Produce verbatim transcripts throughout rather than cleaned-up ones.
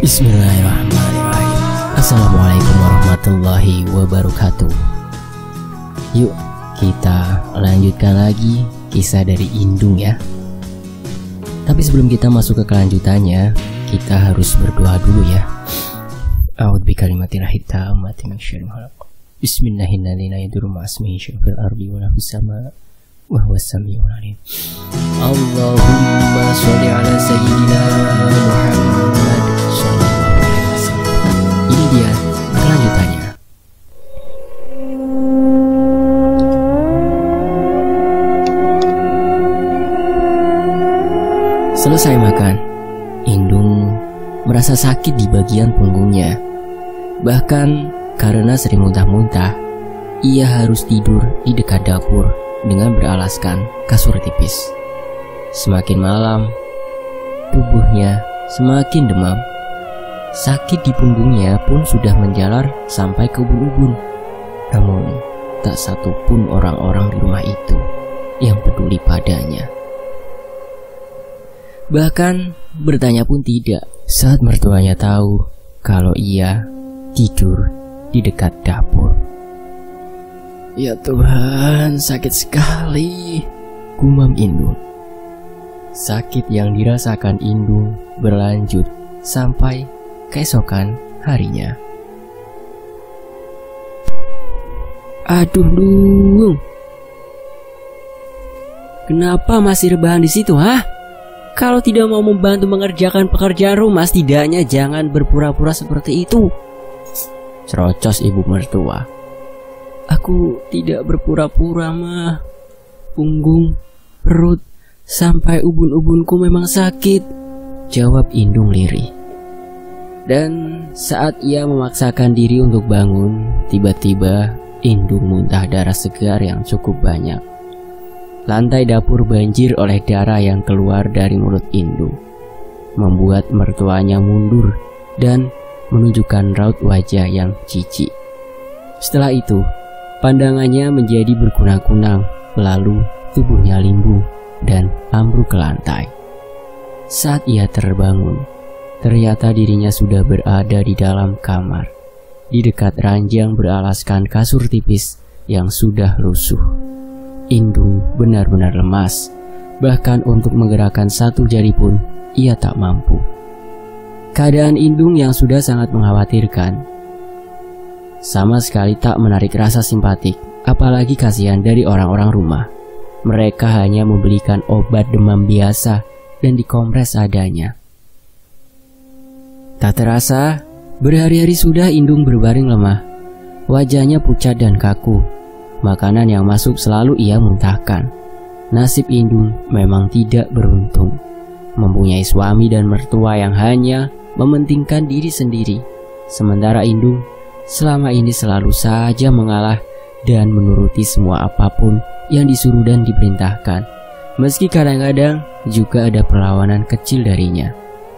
Bismillahirrahmanirrahim. Assalamualaikum warahmatullahi wabarakatuh. Yuk kita lanjutkan lagi kisah dari Indung ya. Tapi sebelum kita masuk ke kelanjutannya, kita harus berdoa dulu ya. A'udzu bikalimatillahi tammati min syarri ma khalaq. Bismillahirrahmanirrahim. Fil ardi wa fis sama wa huwas samiul alim. Allahumma sholli ala sayyidina Muhammad sallallahu alaihi wasallam. Ini dia kelanjutannya. Selesai makan, Indung merasa sakit di bagian punggungnya. Bahkan karena sering muntah-muntah, ia harus tidur di dekat dapur dengan beralaskan kasur tipis. Semakin malam, tubuhnya semakin demam. Sakit di punggungnya pun sudah menjalar sampai ke ubun-ubun. Namun, tak satu pun orang-orang di rumah itu yang peduli padanya. Bahkan bertanya pun tidak saat mertuanya tahu kalau ia tidur di dekat dapur. Ya Tuhan, sakit sekali, gumam Indung. Sakit yang dirasakan Indung berlanjut sampai keesokan harinya. Aduh Dung, kenapa masih rebahan di situ, hah? Kalau tidak mau membantu mengerjakan pekerjaan rumah, setidaknya jangan berpura-pura seperti itu. Cerocos ibu mertua. Aku tidak berpura-pura mah. Punggung, perut, sampai ubun-ubunku memang sakit, jawab Indung lirih. Dan saat ia memaksakan diri untuk bangun, tiba-tiba Indung muntah darah segar yang cukup banyak. Lantai dapur banjir oleh darah yang keluar dari mulut Indung, membuat mertuanya mundur dan menunjukkan raut wajah yang jijik. Setelah itu, pandangannya menjadi berkunang-kunang, lalu tubuhnya limbung dan ambruk ke lantai. Saat ia terbangun, ternyata dirinya sudah berada di dalam kamar, di dekat ranjang beralaskan kasur tipis yang sudah lusuh. Indung benar-benar lemas, bahkan untuk menggerakkan satu jari pun ia tak mampu. Keadaan Indung yang sudah sangat mengkhawatirkan sama sekali tak menarik rasa simpatik, apalagi kasihan dari orang-orang rumah. Mereka hanya membelikan obat demam biasa dan dikompres adanya. Tak terasa, berhari-hari sudah Indung berbaring lemah. Wajahnya pucat dan kaku. Makanan yang masuk selalu ia muntahkan. Nasib Indung memang tidak beruntung, mempunyai suami dan mertua yang hanya mementingkan diri sendiri. Sementara Indung selama ini selalu saja mengalah dan menuruti semua apapun yang disuruh dan diperintahkan, meski kadang-kadang juga ada perlawanan kecil darinya.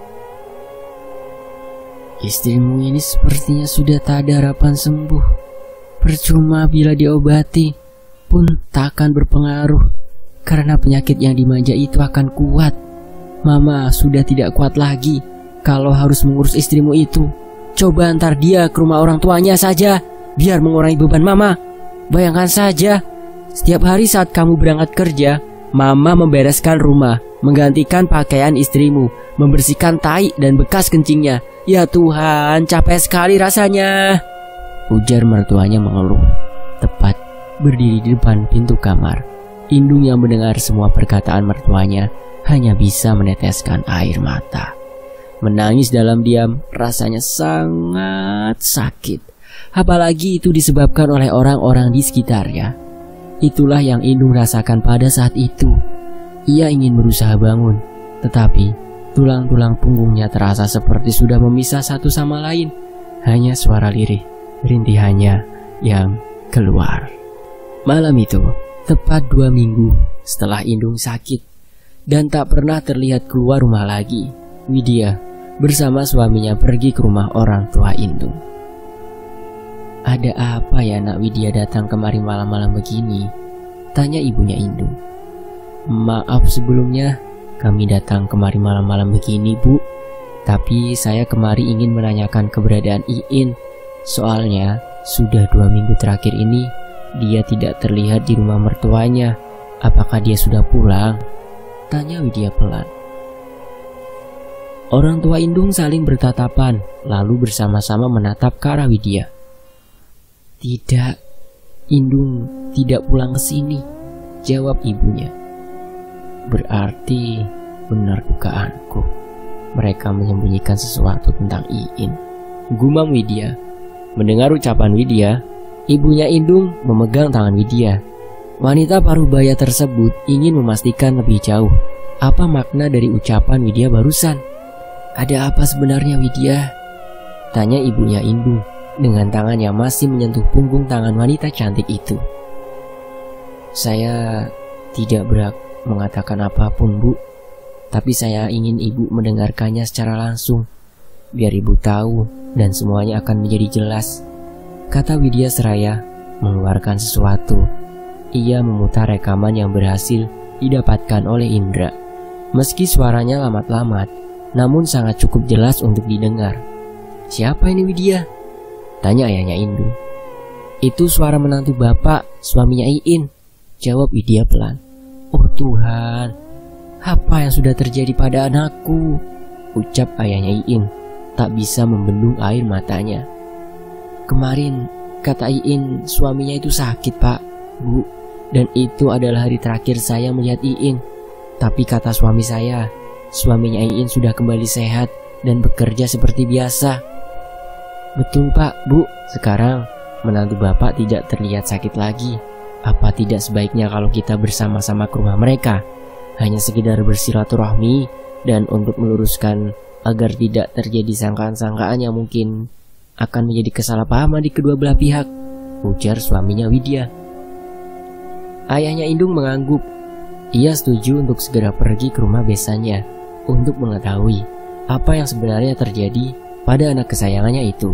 Istrimu ini sepertinya sudah tak ada harapan sembuh. Percuma bila diobati pun tak akan berpengaruh, karena penyakit yang dimanja itu akan kuat. Mama sudah tidak kuat lagi kalau harus mengurus istrimu itu. Coba antar dia ke rumah orang tuanya saja, biar mengurangi beban Mama. Bayangkan saja, setiap hari saat kamu berangkat kerja, Mama membereskan rumah, menggantikan pakaian istrimu, membersihkan tai dan bekas kencingnya. Ya Tuhan, capek sekali rasanya, ujar mertuanya mengeluh, tepat berdiri di depan pintu kamar. Indung yang mendengar semua perkataan mertuanya hanya bisa meneteskan air mata. Menangis dalam diam rasanya sangat sakit, apalagi itu disebabkan oleh orang-orang di sekitarnya. Itulah yang Indung rasakan pada saat itu. Ia ingin berusaha bangun, tetapi tulang-tulang punggungnya terasa seperti sudah memisah satu sama lain. Hanya suara lirih rintihannya yang keluar. Malam itu, tepat dua minggu setelah Indung sakit dan tak pernah terlihat keluar rumah lagi, Widya bersama suaminya pergi ke rumah orang tua Indung. Ada apa ya nak Widya datang kemari malam-malam begini? Tanya ibunya Indung. Maaf sebelumnya, kami datang kemari malam-malam begini, Bu, Tapi saya kemari ingin menanyakan keberadaan Iin. Soalnya sudah dua minggu terakhir ini dia tidak terlihat di rumah mertuanya. Apakah dia sudah pulang? Tanya Widya pelan. Orang tua Indung saling bertatapan, lalu bersama-sama menatap ke arah Widya. Tidak, Indung tidak pulang ke sini, jawab ibunya. Berarti benar dugaanku. Mereka menyembunyikan sesuatu tentang Iin, gumam Widya. Mendengar ucapan Widya, ibunya Indung memegang tangan Widya. Wanita parubaya tersebut ingin memastikan lebih jauh apa makna dari ucapan Widya barusan. Ada apa sebenarnya Widya? Tanya ibunya Indung dengan tangan yang masih menyentuh punggung tangan wanita cantik itu. Saya tidak berhak mengatakan apapun, Bu. Tapi saya ingin ibu mendengarkannya secara langsung, biar ibu tahu dan semuanya akan menjadi jelas, kata Widya seraya mengeluarkan sesuatu. Ia memutar rekaman yang berhasil didapatkan oleh Indra. Meski suaranya lamat-lamat, namun sangat cukup jelas untuk didengar. Siapa ini Widya? Tanya ayahnya Indung. Itu suara menantu bapak, suaminya Iin, jawab Widya pelan. Oh Tuhan, apa yang sudah terjadi pada anakku? Ucap ayahnya Iin, tak bisa membendung air matanya. Kemarin kata Iin suaminya itu sakit Pak, Bu, dan itu adalah hari terakhir saya melihat Iin. Tapi kata suami saya, suaminya Iin sudah kembali sehat dan bekerja seperti biasa. Betul Pak, Bu, sekarang menantu bapak tidak terlihat sakit lagi. Apa tidak sebaiknya kalau kita bersama-sama ke rumah mereka? Hanya sekedar bersilaturahmi dan untuk meluruskan agar tidak terjadi sangkaan-sangkaan yang mungkin akan menjadi kesalahpahaman di kedua belah pihak, ujar suaminya Widya. Ayahnya Indung mengangguk. Ia setuju untuk segera pergi ke rumah besannya untuk mengetahui apa yang sebenarnya terjadi pada anak kesayangannya itu.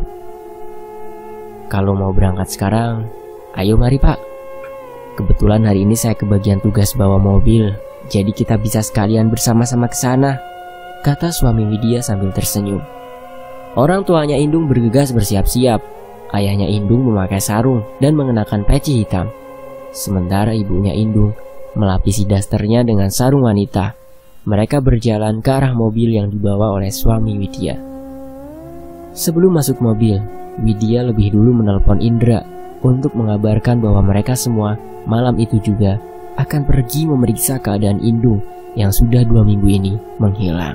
Kalau mau berangkat sekarang, ayo mari Pak. Kebetulan hari ini saya kebagian tugas bawa mobil, jadi kita bisa sekalian bersama-sama ke sana, kata suami Widya sambil tersenyum. Orang tuanya Indung bergegas bersiap-siap. Ayahnya Indung memakai sarung dan mengenakan peci hitam, sementara ibunya Indung melapisi dasternya dengan sarung wanita. Mereka berjalan ke arah mobil yang dibawa oleh suami Widya. Sebelum masuk mobil, Widya lebih dulu menelpon Indra untuk mengabarkan bahwa mereka semua malam itu juga akan pergi memeriksa keadaan Indung yang sudah dua minggu ini menghilang.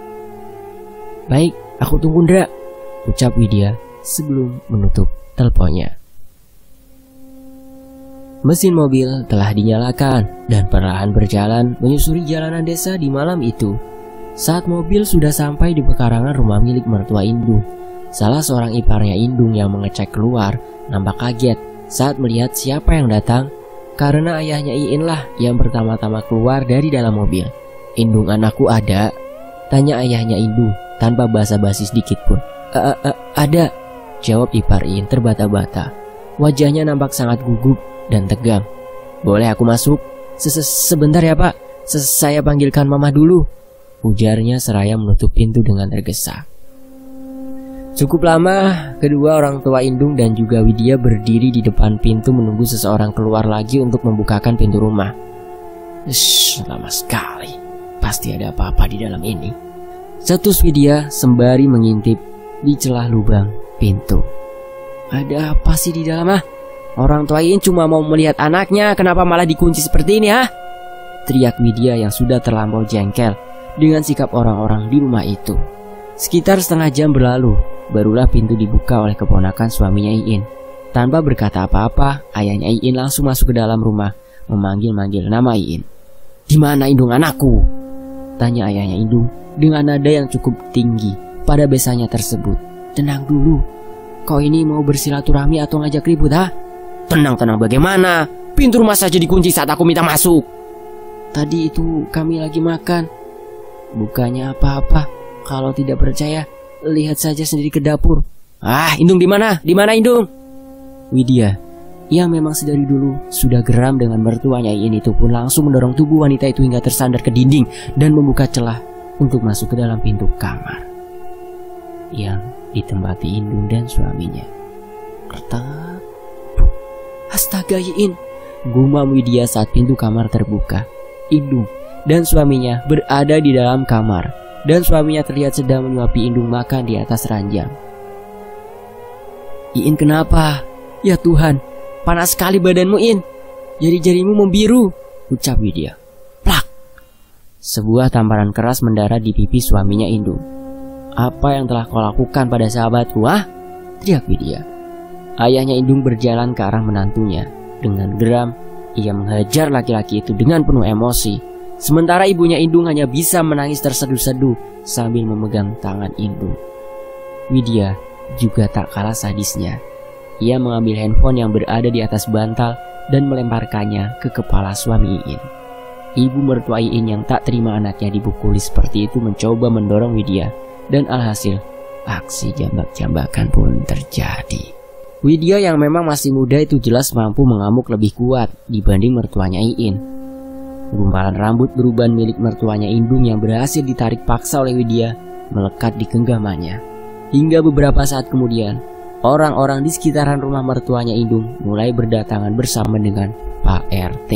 Baik, aku tunggu Indra, ucap Widya sebelum menutup teleponnya. Mesin mobil telah dinyalakan dan perlahan berjalan menyusuri jalanan desa di malam itu. Saat mobil sudah sampai di pekarangan rumah milik mertua Indung, salah seorang iparnya Indung yang mengecek keluar nampak kaget saat melihat siapa yang datang, karena ayahnya Iin lah yang pertama-tama keluar dari dalam mobil. Indung anakku ada? Tanya ayahnya Indung tanpa basa-basi sedikit pun. E -e -e ada, jawab ipar Iin terbata-bata. Wajahnya nampak sangat gugup dan tegang. Boleh aku masuk? Sebentar ya Pak, saya panggilkan mama dulu, ujarnya seraya menutup pintu dengan tergesa. Cukup lama, kedua orang tua Indung dan juga Widya berdiri di depan pintu menunggu seseorang keluar lagi untuk membukakan pintu rumah. Shh, lama sekali. Pasti ada apa-apa di dalam ini, cetus Widya sembari mengintip di celah lubang pintu. Ada apa sih di dalam ah? Orang tua Iin cuma mau melihat anaknya, kenapa malah dikunci seperti ini ah? Teriak Widya yang sudah terlampau jengkel dengan sikap orang-orang di rumah itu. Sekitar setengah jam berlalu, barulah pintu dibuka oleh keponakan suaminya Iin. Tanpa berkata apa-apa, ayahnya Iin langsung masuk ke dalam rumah, memanggil-manggil nama Iin. Di mana Indung anakku? Tanya ayahnya Indung dengan nada yang cukup tinggi pada besannya tersebut. Tenang dulu, kau ini mau bersilaturahmi atau ngajak ribut ha? Tenang-tenang bagaimana? Pintu rumah saja dikunci saat aku minta masuk. Tadi itu kami lagi makan. Bukannya apa-apa. Kalau tidak percaya, lihat saja sendiri ke dapur. Ah, Indung di mana? Di mana Indung? Widya, yang memang sedari dulu sudah geram dengan mertuanya Iin itu pun langsung mendorong tubuh wanita itu hingga tersandar ke dinding dan membuka celah untuk masuk ke dalam pintu kamar. yang ditempati Indung dan suaminya. Kertak. Astaga Iin, gumam Widya saat pintu kamar terbuka. Indung dan suaminya berada di dalam kamar, dan suaminya terlihat sedang menyuapi Indung makan di atas ranjang. Iin, kenapa? Ya Tuhan, panas sekali badanmu In. Jari-jarimu membiru, ucap Widya. Plak. Sebuah tamparan keras mendarat di pipi suaminya Indung. Apa yang telah kau lakukan pada sahabatku, ah? Teriak Widya. Ayahnya Indung berjalan ke arah menantunya. Dengan geram, ia menghajar laki-laki itu dengan penuh emosi. Sementara ibunya Indung hanya bisa menangis terseduh-seduh sambil memegang tangan Indung. Widya juga tak kalah sadisnya. Ia mengambil handphone yang berada di atas bantal dan melemparkannya ke kepala suami Iin. Ibu mertua Iin yang tak terima anaknya dipukuli seperti itu mencoba mendorong Widya, dan alhasil aksi jambak-jambakan pun terjadi. Widya yang memang masih muda itu jelas mampu mengamuk lebih kuat dibanding mertuanya Iin. Gumpalan rambut beruban milik mertuanya Indung yang berhasil ditarik paksa oleh Widya melekat di genggamannya. Hingga beberapa saat kemudian, orang-orang di sekitaran rumah mertuanya Indung mulai berdatangan bersama dengan Pak R T.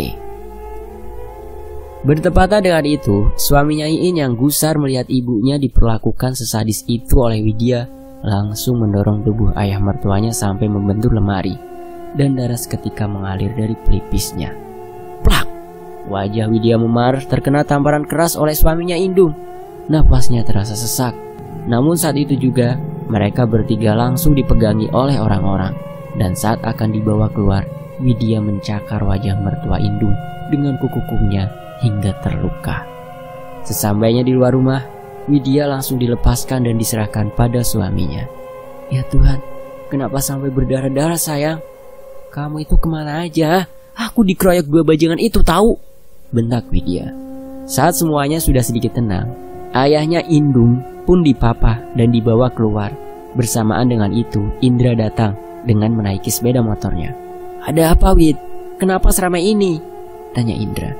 Bertepatan dengan itu, suaminya Iin yang gusar melihat ibunya diperlakukan sesadis itu oleh Widya langsung mendorong tubuh ayah mertuanya sampai membentur lemari, dan darah seketika mengalir dari pelipisnya. Plak! Wajah Widya memar terkena tamparan keras oleh suaminya Indung. Napasnya terasa sesak. Namun saat itu juga mereka bertiga langsung dipegangi oleh orang-orang, dan saat akan dibawa keluar, Widya mencakar wajah mertua Indung dengan kuku-kukunya hingga terluka. Sesampainya di luar rumah, Widya langsung dilepaskan dan diserahkan pada suaminya. Ya Tuhan, kenapa sampai berdarah-darah sayang? Kamu itu kemana aja? Aku dikeroyok dua bajingan itu tahu, bentak Widya. Saat semuanya sudah sedikit tenang, ayahnya Indung pun dipapah dan dibawa keluar. Bersamaan dengan itu, Indra datang dengan menaiki sepeda motornya. Ada apa Wid? Kenapa seramai ini? Tanya Indra.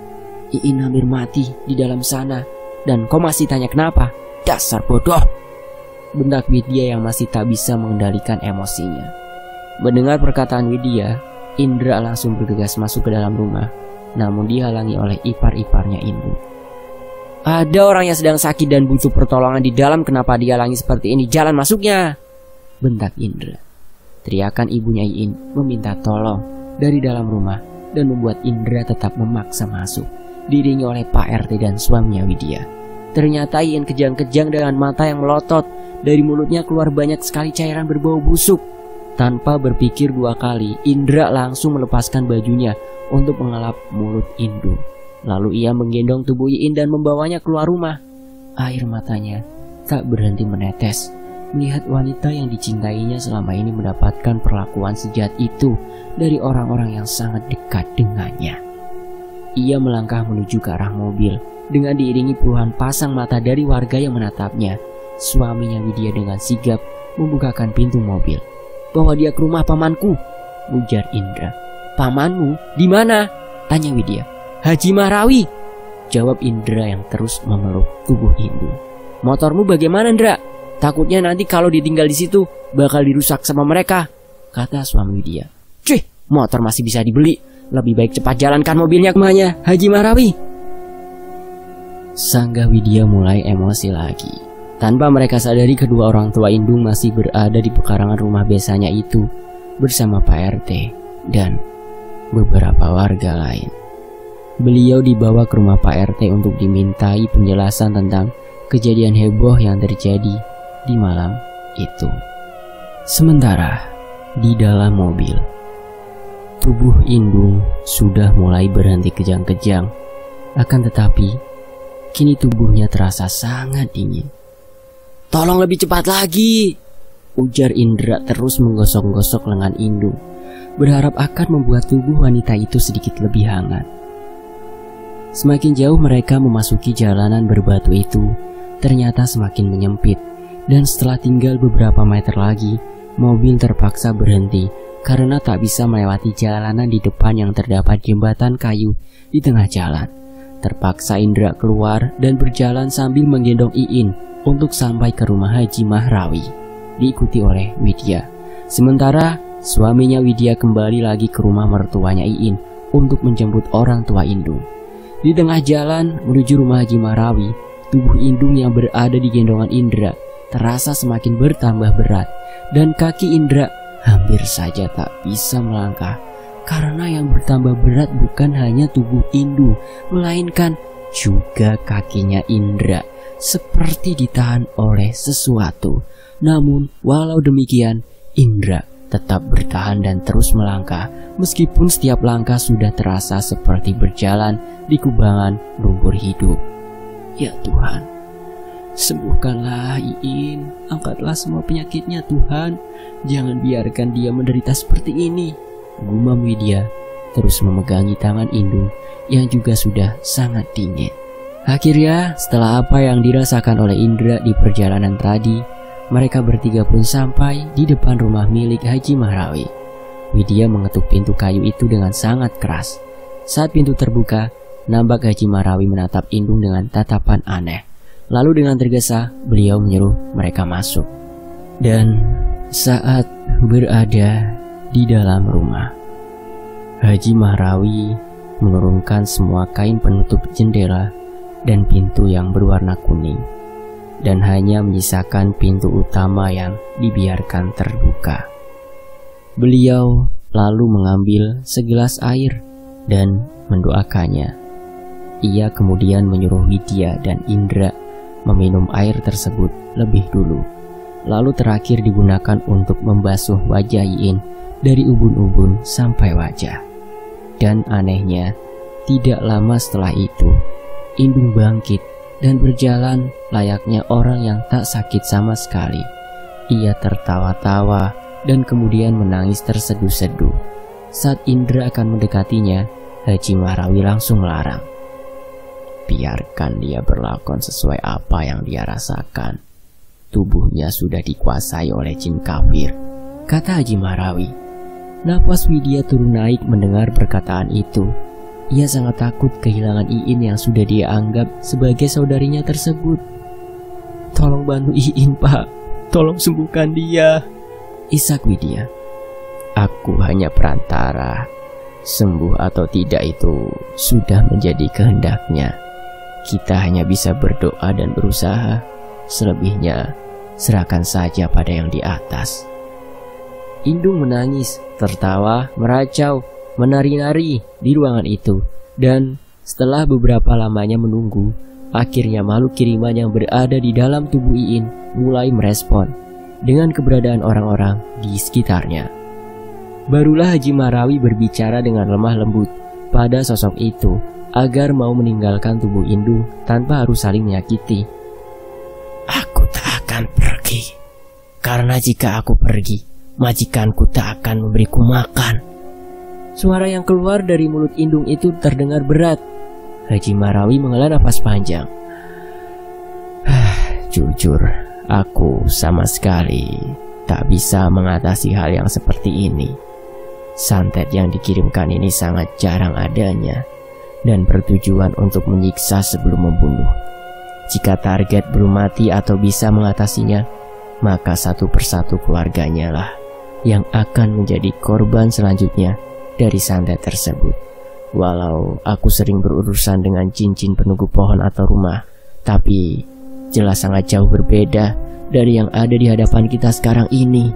Iin hampir mati di dalam sana, dan kau masih tanya kenapa? Dasar bodoh, bentak Widya yang masih tak bisa mengendalikan emosinya. Mendengar perkataan Widya, Indra langsung bergegas masuk ke dalam rumah, namun dihalangi oleh ipar-iparnya Indra. Ada orang yang sedang sakit dan butuh pertolongan di dalam, kenapa dihalangi seperti ini? Jalan masuknya, bentak Indra. Teriakan ibunya Iin meminta tolong dari dalam rumah dan membuat Indra tetap memaksa masuk, diiringi oleh Pak R T dan suaminya Widya. Ternyata Iin kejang-kejang dengan mata yang melotot. Dari mulutnya keluar banyak sekali cairan berbau busuk. Tanpa berpikir dua kali, Indra langsung melepaskan bajunya untuk mengelap mulut Indung. Lalu ia menggendong tubuh Iin dan membawanya keluar rumah. Air matanya tak berhenti menetes melihat wanita yang dicintainya selama ini mendapatkan perlakuan sejahat itu dari orang-orang yang sangat dekat dengannya. Ia melangkah menuju ke arah mobil dengan diiringi puluhan pasang mata dari warga yang menatapnya. Suaminya Widya dengan sigap membukakan pintu mobil. Bawa dia ke rumah pamanku, ujar Indra. Pamanmu? Di mana? Tanya Widya. Haji Mahrawi, jawab Indra yang terus memeluk tubuh Indung. Motormu bagaimana, Indra? Takutnya nanti kalau ditinggal di situ bakal dirusak sama mereka, kata suami Widya. Cuy, motor masih bisa dibeli. Lebih baik cepat jalankan mobilnya kemana, Haji Mahrawi. Sanggah Widya mulai emosi lagi. Tanpa mereka sadari, kedua orang tua Indung masih berada di pekarangan rumah besanya itu bersama Pak R T dan beberapa warga lain. Beliau dibawa ke rumah Pak R T untuk dimintai penjelasan tentang kejadian heboh yang terjadi di malam itu. Sementara di dalam mobil, tubuh Indung sudah mulai berhenti kejang-kejang. Akan tetapi, kini tubuhnya terasa sangat dingin. Tolong lebih cepat lagi, ujar Indra terus menggosok-gosok lengan Indung, berharap akan membuat tubuh wanita itu sedikit lebih hangat. Semakin jauh mereka memasuki jalanan berbatu itu, ternyata semakin menyempit, dan setelah tinggal beberapa meter lagi, mobil terpaksa berhenti karena tak bisa melewati jalanan di depan yang terdapat jembatan kayu di tengah jalan. terpaksa Indra keluar dan berjalan sambil menggendong Iin untuk sampai ke rumah Haji Mahrawi, diikuti oleh Widya. Sementara suaminya Widya kembali lagi ke rumah mertuanya Iin untuk menjemput orang tua Indung. Di tengah jalan menuju rumah Haji Mahrawi, tubuh Indung yang berada di gendongan Indra terasa semakin bertambah berat dan kaki Indra hampir saja tak bisa melangkah. Karena yang bertambah berat bukan hanya tubuh Indung, melainkan juga kakinya Indra, seperti ditahan oleh sesuatu. Namun walau demikian, Indra tetap bertahan dan terus melangkah, meskipun setiap langkah sudah terasa seperti berjalan di kubangan lumpur hidup. Ya Tuhan, sembuhkanlah Iin, angkatlah semua penyakitnya Tuhan, jangan biarkan dia menderita seperti ini, gumam Widya terus memegangi tangan Indung yang juga sudah sangat dingin. Akhirnya setelah apa yang dirasakan oleh Indra di perjalanan tadi, mereka bertiga pun sampai di depan rumah milik Haji Mahrawi. Widya mengetuk pintu kayu itu dengan sangat keras. Saat pintu terbuka, nampak Haji Mahrawi menatap Indung dengan tatapan aneh. Lalu dengan tergesa beliau menyuruh mereka masuk. Dan saat berada di dalam rumah, Haji Mahrawi menurunkan semua kain penutup jendela dan pintu yang berwarna kuning, dan hanya menyisakan pintu utama yang dibiarkan terbuka. Beliau lalu mengambil segelas air dan mendoakannya. Ia kemudian menyuruh Widya dan Indra meminum air tersebut lebih dulu, lalu terakhir digunakan untuk membasuh wajah Iin dari ubun-ubun sampai wajah. Dan anehnya, tidak lama setelah itu, Indung bangkit dan berjalan layaknya orang yang tak sakit sama sekali. Ia tertawa-tawa dan kemudian menangis terseduh-seduh. Saat Indra akan mendekatinya, Haji Mahrawi langsung melarang. Biarkan dia berlakon sesuai apa yang dia rasakan. Tubuhnya sudah dikuasai oleh jin kafir, kata Haji Mahrawi. Napas Widya turun naik mendengar perkataan itu. Ia sangat takut kehilangan Iin yang sudah dia anggap sebagai saudarinya tersebut. Tolong bantu Iin, Pak. Tolong sembuhkan dia, isak Widya. Aku hanya perantara. Sembuh atau tidak itu sudah menjadi kehendaknya. Kita hanya bisa berdoa dan berusaha. Selebihnya serahkan saja pada yang di atas. Indung menangis, tertawa, meracau, menari-nari di ruangan itu. Dan setelah beberapa lamanya menunggu, akhirnya makhluk kiriman yang berada di dalam tubuh Iin mulai merespon dengan keberadaan orang-orang di sekitarnya. Barulah Haji Mahrawi berbicara dengan lemah lembut pada sosok itu agar mau meninggalkan tubuh Indung tanpa harus saling menyakiti. Aku tak akan pergi, karena jika aku pergi, majikanku tak akan memberiku makan. Suara yang keluar dari mulut Indung itu terdengar berat. Haji Mahrawi menghela napas panjang. Jujur, aku sama sekali tak bisa mengatasi hal yang seperti ini. Santet yang dikirimkan ini sangat jarang adanya dan bertujuan untuk menyiksa sebelum membunuh. Jika target belum mati atau bisa mengatasinya, maka satu persatu keluarganya lah yang akan menjadi korban selanjutnya dari santet tersebut. Walau aku sering berurusan dengan jin-jin penunggu pohon atau rumah, tapi jelas sangat jauh berbeda dari yang ada di hadapan kita sekarang ini.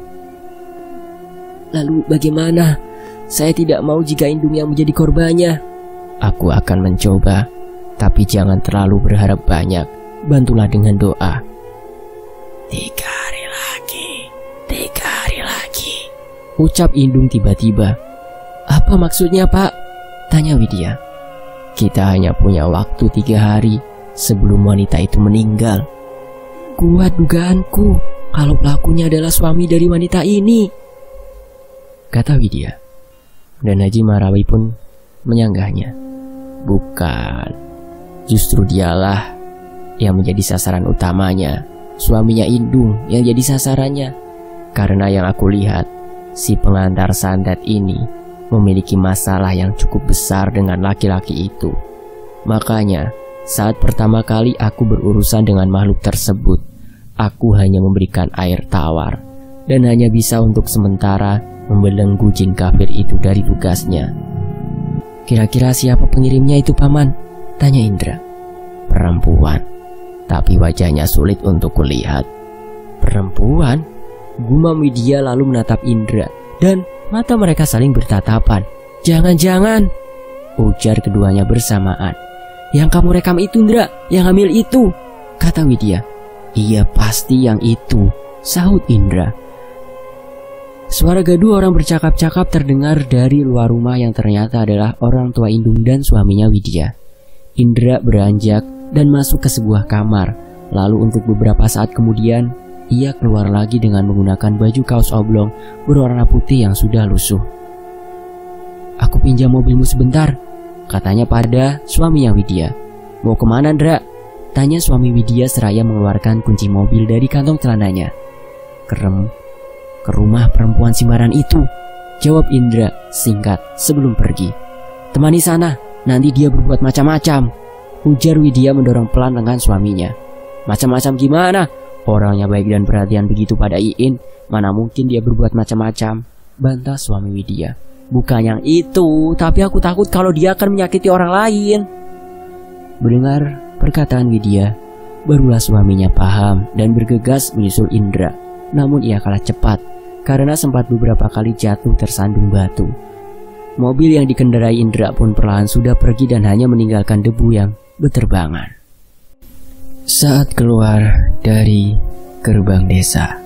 Lalu bagaimana? Saya tidak mau jika Indung yang menjadi korbannya. Aku akan mencoba, tapi jangan terlalu berharap banyak. Bantulah dengan doa. Tiga hari lagi, tiga hari lagi, ucap Indung tiba-tiba. Apa maksudnya, Pak? Tanya Widya. Kita hanya punya waktu tiga hari sebelum wanita itu meninggal. Kuat dugaanku kalau pelakunya adalah suami dari wanita ini, kata Widya. Dan Haji Mahrawi pun menyanggahnya. Bukan, justru dialah yang menjadi sasaran utamanya. Suaminya Indung yang jadi sasarannya. Karena yang aku lihat, si pengantar santet ini memiliki masalah yang cukup besar dengan laki-laki itu. Makanya, saat pertama kali aku berurusan dengan makhluk tersebut, aku hanya memberikan air tawar dan hanya bisa untuk sementara membelenggu jin kafir itu dari tugasnya. Kira-kira siapa pengirimnya itu, Paman? Tanya Indra. Perempuan, tapi wajahnya sulit untuk kulihat. Perempuan? Gumam Widya lalu menatap Indra dan mata mereka saling bertatapan. Jangan-jangan, ujar keduanya bersamaan. Yang kamu rekam itu, Indra, yang hamil itu, kata Widya. Iya, pasti yang itu, sahut Indra. Suara gaduh orang bercakap-cakap terdengar dari luar rumah yang ternyata adalah orang tua Indung dan suaminya Widya. Indra beranjak dan masuk ke sebuah kamar. Lalu untuk beberapa saat kemudian, ia keluar lagi dengan menggunakan baju kaos oblong berwarna putih yang sudah lusuh. Aku pinjam mobilmu sebentar, katanya pada suaminya Widya. Mau kemana, Indra? Tanya suami Widya seraya mengeluarkan kunci mobil dari kantong celananya. Kerem. Ke rumah perempuan Simbaran itu, jawab Indra singkat sebelum pergi. Temani sana, nanti dia berbuat macam-macam, ujar Widya mendorong pelan lengan suaminya. Macam-macam gimana? Orangnya baik dan perhatian begitu pada Iin, mana mungkin dia berbuat macam-macam, bantah suami Widya. Bukan yang itu, tapi aku takut kalau dia akan menyakiti orang lain. Mendengar perkataan Widya, barulah suaminya paham dan bergegas menyusul Indra. Namun ia kalah cepat karena sempat beberapa kali jatuh tersandung batu. Mobil yang dikendarai Indra pun perlahan sudah pergi dan hanya meninggalkan debu yang berterbangan. Saat keluar dari gerbang desa,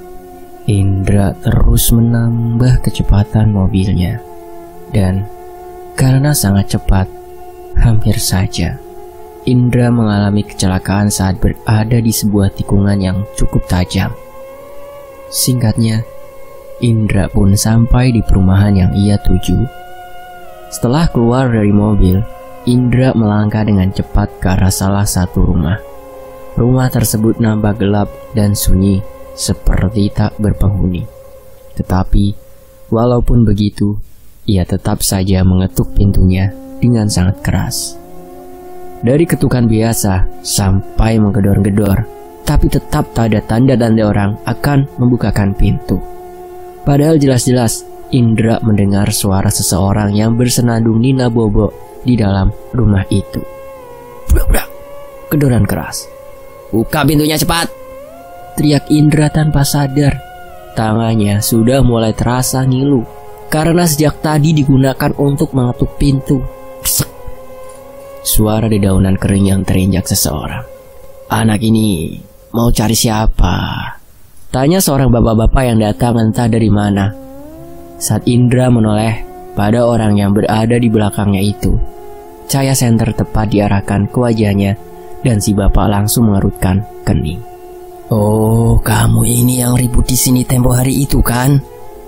Indra terus menambah kecepatan mobilnya. Dan karena sangat cepat, hampir saja Indra mengalami kecelakaan saat berada di sebuah tikungan yang cukup tajam. Singkatnya, Indra pun sampai di perumahan yang ia tuju. Setelah keluar dari mobil, Indra melangkah dengan cepat ke arah salah satu rumah. Rumah tersebut nampak gelap dan sunyi, seperti tak berpenghuni. Tetapi, walaupun begitu, ia tetap saja mengetuk pintunya dengan sangat keras. Dari ketukan biasa sampai menggedor-gedor, tapi tetap tak ada tanda-tanda orang akan membukakan pintu. Padahal jelas-jelas Indra mendengar suara seseorang yang bersenandung nina bobo di dalam rumah itu. Budak-budak, gedoran keras. Buka pintunya cepat, teriak Indra tanpa sadar. Tangannya sudah mulai terasa ngilu karena sejak tadi digunakan untuk mengetuk pintu. Psek. Suara dedaunan kering yang terinjak seseorang. Anak ini mau cari siapa? Tanya seorang bapak-bapak yang datang entah dari mana. Saat Indra menoleh pada orang yang berada di belakangnya itu, cahaya senter tepat diarahkan ke wajahnya dan si bapak langsung mengerutkan kening. Oh, kamu ini yang ribut di sini tempo hari itu kan?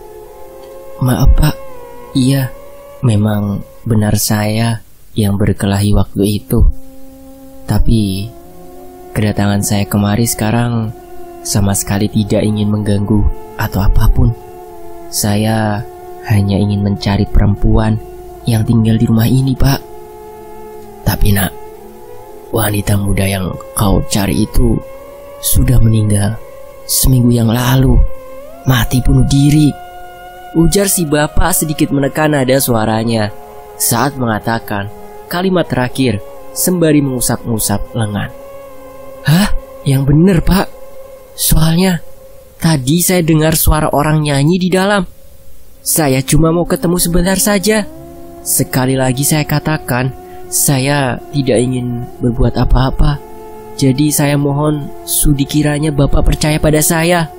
Maaf Pak, iya, memang benar saya yang berkelahi waktu itu. Tapi kedatangan saya kemari sekarang sama sekali tidak ingin mengganggu atau apapun. Saya hanya ingin mencari perempuan yang tinggal di rumah ini, Pak. Tapi nak, wanita muda yang kau cari itu sudah meninggal seminggu yang lalu, mati bunuh diri, ujar si bapak sedikit menekan nada suaranya saat mengatakan kalimat terakhir sembari mengusap-ngusap lengan. Hah? Yang bener Pak, soalnya tadi saya dengar suara orang nyanyi di dalam. Saya cuma mau ketemu sebentar saja. Sekali lagi saya katakan, saya tidak ingin berbuat apa-apa. Jadi saya mohon sudi kiranya Bapak percaya pada saya.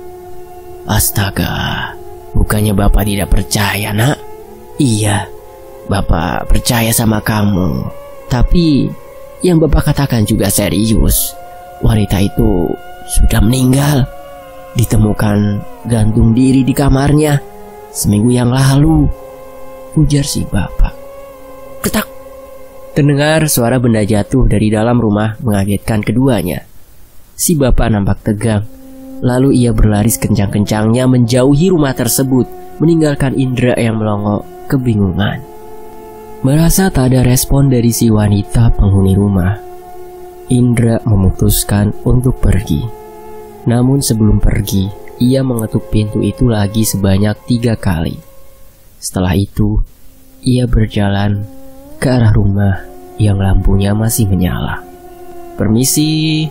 Astaga, bukannya Bapak tidak percaya nak? Iya, Bapak percaya sama kamu. Tapi yang Bapak katakan juga serius. Wanita itu sudah meninggal, ditemukan gantung diri di kamarnya seminggu yang lalu, ujar si bapak. Ketak! Terdengar suara benda jatuh dari dalam rumah mengagetkan keduanya. Si bapak nampak tegang, lalu ia berlari kencang-kencangnya menjauhi rumah tersebut, meninggalkan Indra yang melongo kebingungan. Merasa tak ada respon dari si wanita penghuni rumah, Indra memutuskan untuk pergi. Namun sebelum pergi, ia mengetuk pintu itu lagi sebanyak tiga kali. Setelah itu, ia berjalan ke arah rumah yang lampunya masih menyala. "Permisi."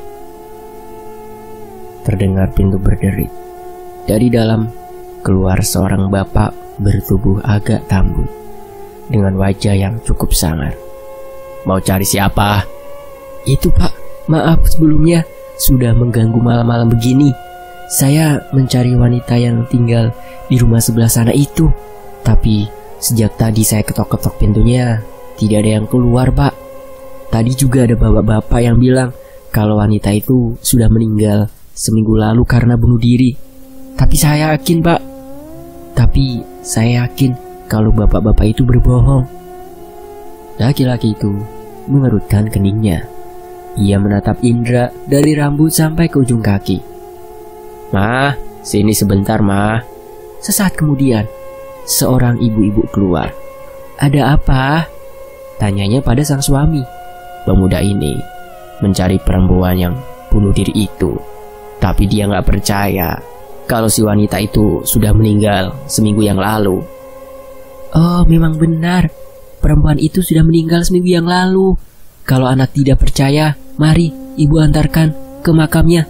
Terdengar pintu berderit. Dari dalam keluar seorang bapak bertubuh agak tambun dengan wajah yang cukup sangar. "Mau cari siapa?" "Itu Pak, maaf sebelumnya sudah mengganggu malam-malam begini. Saya mencari wanita yang tinggal di rumah sebelah sana itu. Tapi sejak tadi saya ketok-ketok pintunya, tidak ada yang keluar Pak. Tadi juga ada bapak-bapak yang bilang kalau wanita itu sudah meninggal seminggu lalu karena bunuh diri. Tapi saya yakin Pak, Tapi saya yakin kalau bapak-bapak itu berbohong." Laki-laki itu mengerutkan keningnya. Ia menatap Indra dari rambut sampai ke ujung kaki. "Mah, sini sebentar mah." Sesaat kemudian, seorang ibu-ibu keluar. "Ada apa?" tanyanya pada sang suami. Pemuda ini mencari perempuan yang bunuh diri itu, tapi dia nggak percaya kalau si wanita itu sudah meninggal seminggu yang lalu. "Oh, memang benar. Perempuan itu sudah meninggal seminggu yang lalu. Kalau anak tidak percaya, mari ibu antarkan ke makamnya."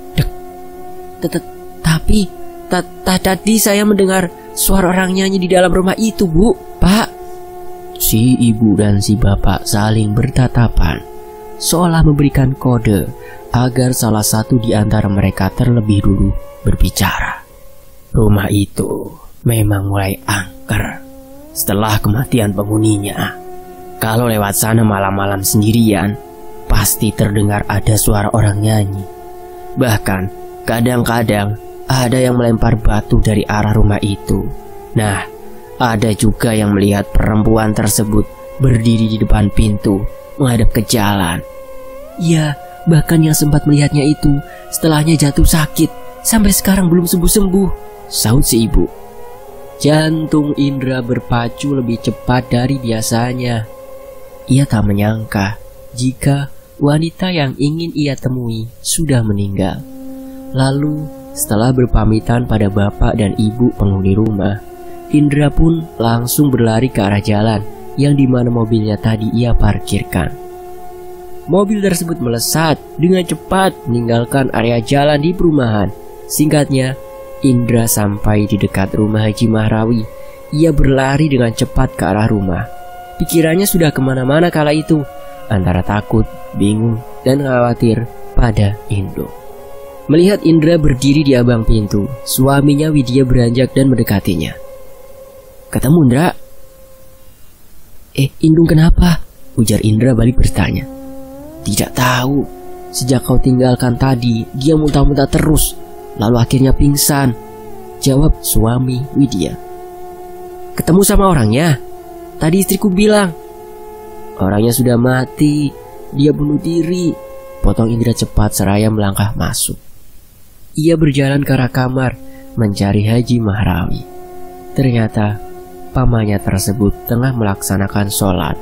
"Tapi tadi saya mendengar suara orang nyanyi di dalam rumah itu, Bu, Pak." Si ibu dan si bapak saling bertatapan, seolah memberikan kode agar salah satu di antara mereka terlebih dulu berbicara. Rumah itu memang mulai angker setelah kematian penghuninya. Kalau lewat sana malam-malam sendirian, pasti terdengar ada suara orang nyanyi. Bahkan kadang-kadang ada yang melempar batu dari arah rumah itu. Nah, ada juga yang melihat perempuan tersebut berdiri di depan pintu menghadap ke jalan. Ya, bahkan yang sempat melihatnya itu setelahnya jatuh sakit sampai sekarang belum sembuh-sembuh, sahut si ibu. Jantung Indra berpacu lebih cepat dari biasanya. Ia tak menyangka jika wanita yang ingin ia temui sudah meninggal. Lalu setelah berpamitan pada bapak dan ibu penghuni rumah, Indra pun langsung berlari ke arah jalan yang dimana mobilnya tadi ia parkirkan. Mobil tersebut melesat dengan cepat meninggalkan area jalan di perumahan. Singkatnya, Indra sampai di dekat rumah Haji Mahrawi. Ia berlari dengan cepat ke arah rumah. Pikirannya sudah kemana-mana kala itu, antara takut, bingung, dan khawatir pada Indung. Melihat Indra berdiri di abang pintu, suaminya Widya beranjak dan mendekatinya. "Ketemu Indra?" "Eh, Indung kenapa?" ujar Indra balik bertanya. "Tidak tahu. Sejak kau tinggalkan tadi, dia muntah-muntah terus, lalu akhirnya pingsan," jawab suami Widya. "Ketemu sama orangnya? Tadi istriku bilang." "Orangnya sudah mati, dia bunuh diri," potong Indra cepat seraya melangkah masuk. Ia berjalan ke arah kamar mencari Haji Mahrawi. Ternyata pamannya tersebut tengah melaksanakan sholat.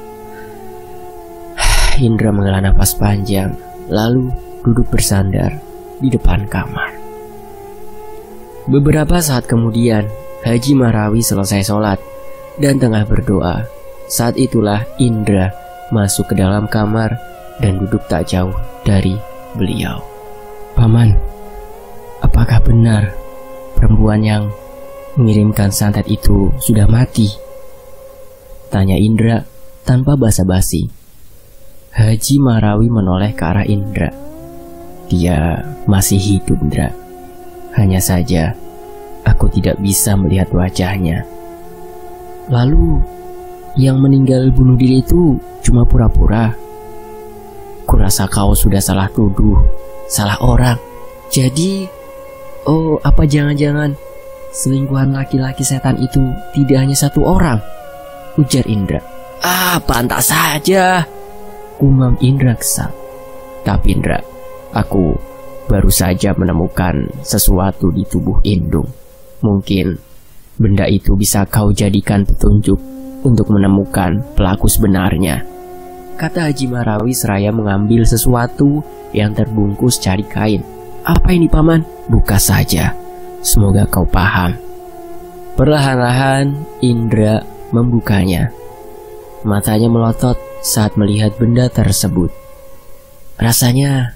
Indra menghela napas panjang, lalu duduk bersandar di depan kamar. Beberapa saat kemudian, Haji Mahrawi selesai sholat dan tengah berdoa. Saat itulah Indra masuk ke dalam kamar dan duduk tak jauh dari beliau. "Paman, apakah benar perempuan yang mengirimkan santet itu sudah mati?" tanya Indra tanpa basa-basi. Haji Mahrawi menoleh ke arah Indra. "Dia masih hidup, Indra. Hanya saja aku tidak bisa melihat wajahnya." "Lalu yang meninggal bunuh diri itu cuma pura-pura?" "Kurasa kau sudah salah tuduh, salah orang. Jadi, oh apa jangan-jangan selingkuhan laki-laki setan itu tidak hanya satu orang?" ujar Indra. "Ah, pantas saja," gumam Indra kesal. "Tapi Indra, aku baru saja menemukan sesuatu di tubuh Indung. Mungkin benda itu bisa kau jadikan petunjuk untuk menemukan pelaku sebenarnya, kata Haji Marawi seraya mengambil sesuatu yang terbungkus cari kain. Apa ini paman? Buka saja, semoga kau paham. Perlahan-lahan Indra membukanya. Matanya melotot saat melihat benda tersebut. Rasanya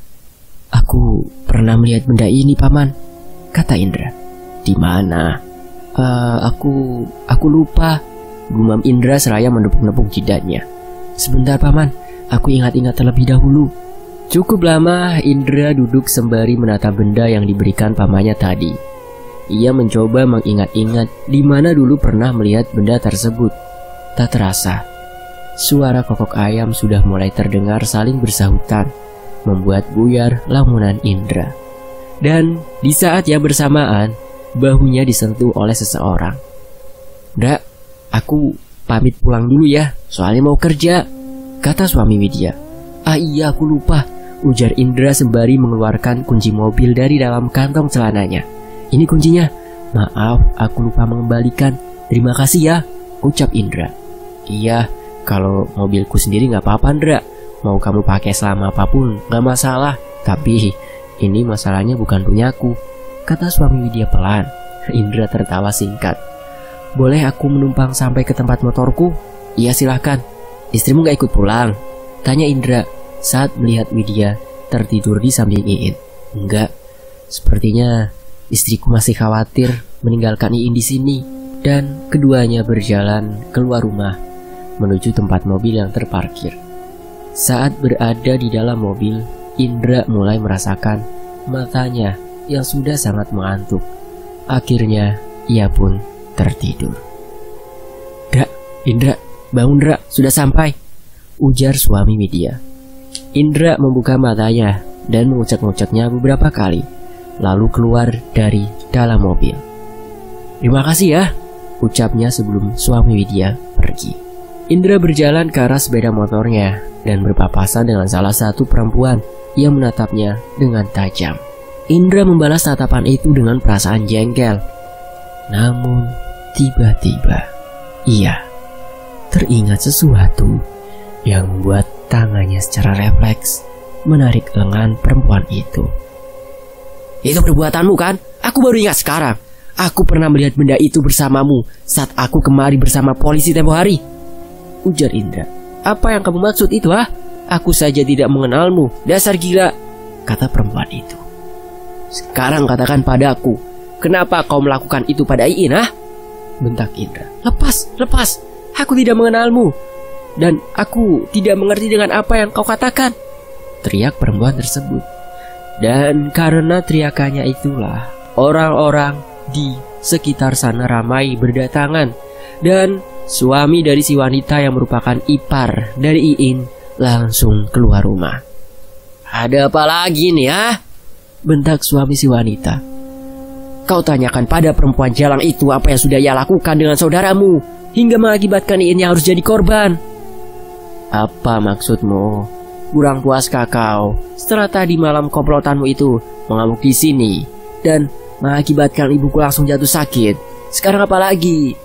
aku pernah melihat benda ini paman, kata Indra. Di mana? Uh, aku aku lupa, gumam Indra seraya menepuk-nepuk jidatnya. Sebentar paman, aku ingat-ingat terlebih dahulu. Cukup lama Indra duduk sembari menatap benda yang diberikan pamannya tadi. Ia mencoba mengingat-ingat di mana dulu pernah melihat benda tersebut. Tak terasa, suara kokok ayam sudah mulai terdengar saling bersahutan, membuat buyar lamunan Indra. Dan di saat yang bersamaan, bahunya disentuh oleh seseorang. "Nda, aku pamit pulang dulu ya, soalnya mau kerja," kata suami Widya. "Ah iya, aku lupa," ujar Indra sembari mengeluarkan kunci mobil dari dalam kantong celananya. "Ini kuncinya. Maaf, aku lupa mengembalikan. Terima kasih ya," ucap Indra. "Iya, kalau mobilku sendiri gak apa-apa, Ndra. Mau kamu pakai selama apapun gak masalah. Tapi ini masalahnya bukan punyaku," kata suami Widya pelan. Indra tertawa singkat. "Boleh aku menumpang sampai ke tempat motorku?" "Iya silahkan." "Istrimu gak ikut pulang?" tanya Indra saat melihat Widya tertidur di samping Iin. "Enggak, sepertinya istriku masih khawatir meninggalkan Iin di sini." Dan keduanya berjalan keluar rumah menuju tempat mobil yang terparkir. Saat berada di dalam mobil, Indra mulai merasakan matanya yang sudah sangat mengantuk. Akhirnya ia pun tertidur. "Dra, Indra, bangun Dra, sudah sampai," ujar suami Widya. Indra membuka matanya dan mengucap-ngucapnya beberapa kali, lalu keluar dari dalam mobil. "Terima kasih ya," ucapnya sebelum suami Widya pergi. Indra berjalan ke arah sepeda motornya dan berpapasan dengan salah satu perempuan yang menatapnya dengan tajam. Indra membalas tatapan itu dengan perasaan jengkel. Namun tiba-tiba ia teringat sesuatu yang membuat tangannya secara refleks menarik lengan perempuan itu. "Itu perbuatanmu kan? Aku baru ingat sekarang. Aku pernah melihat benda itu bersamamu saat aku kemari bersama polisi tempo hari," ujar Indra. "Apa yang kamu maksud itu, ah? Aku saja tidak mengenalmu, dasar gila," kata perempuan itu. "Sekarang katakan padaku, kenapa kau melakukan itu pada Iin, ah?" bentak Indra. "Lepas, lepas, aku tidak mengenalmu. Dan aku tidak mengerti dengan apa yang kau katakan," teriak perempuan tersebut. Dan karena teriakannya itulah, orang-orang di sekitar sana ramai berdatangan. Dan suami dari si wanita yang merupakan ipar dari Iin langsung keluar rumah. "Ada apa lagi nih, ah?" bentak suami si wanita. "Kau tanyakan pada perempuan jalang itu apa yang sudah ia lakukan dengan saudaramu hingga mengakibatkan Iin yang harus jadi korban." "Apa maksudmu? Kurang puaskah kau setelah tadi malam komplotanmu itu mengamuk di sini dan mengakibatkan ibuku langsung jatuh sakit? Sekarang apa lagi?"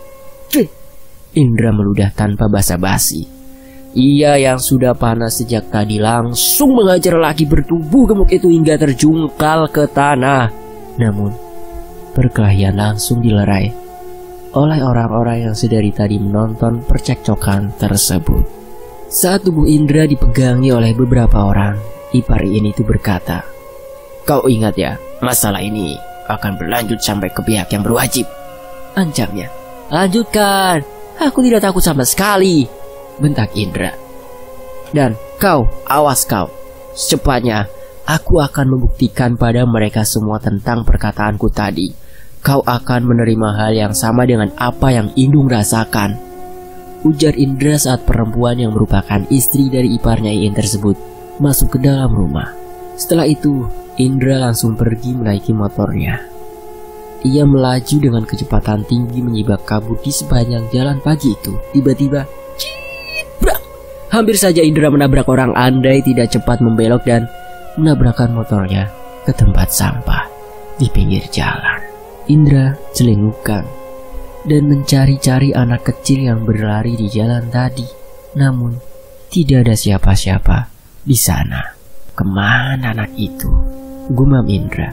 Indra meludah tanpa basa-basi. Ia yang sudah panas sejak tadi langsung mengajar laki bertubuh gemuk itu hingga terjungkal ke tanah. Namun perkelahian langsung dilerai oleh orang-orang yang sedari tadi menonton percekcokan tersebut. Saat tubuh Indra dipegangi oleh beberapa orang, ipar Iin itu berkata, "Kau ingat ya, masalah ini akan berlanjut sampai ke pihak yang berwajib," ancamnya. "Lanjutkan, aku tidak takut sama sekali," bentak Indra. "Dan kau, awas kau. Secepatnya aku akan membuktikan pada mereka semua tentang perkataanku tadi. Kau akan menerima hal yang sama dengan apa yang Indung rasakan," ujar Indra saat perempuan yang merupakan istri dari iparnya Iin tersebut masuk ke dalam rumah. Setelah itu, Indra langsung pergi menaiki motornya. Ia melaju dengan kecepatan tinggi menyibak kabut di sepanjang jalan pagi itu. Tiba-tiba, cibrak! Hampir saja Indra menabrak orang andai tidak cepat membelok dan menabrakkan motornya ke tempat sampah di pinggir jalan. Indra celingukan. dan mencari-cari anak kecil yang berlari di jalan tadi. Namun, tidak ada siapa-siapa di sana. Kemana anak itu? Gumam Indra.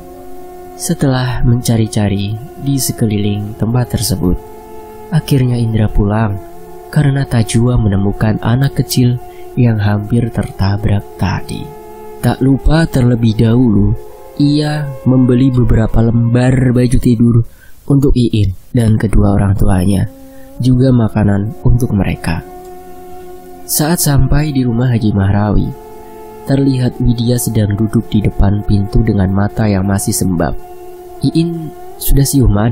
Setelah mencari-cari di sekeliling tempat tersebut, akhirnya Indra pulang karena tak jua menemukan anak kecil yang hampir tertabrak tadi. Tak lupa terlebih dahulu, ia membeli beberapa lembar baju tidur untuk Iin dan kedua orang tuanya, juga makanan untuk mereka. Saat sampai di rumah Haji Mahrawi, terlihat Widya sedang duduk di depan pintu dengan mata yang masih sembab. "Iin sudah siuman?"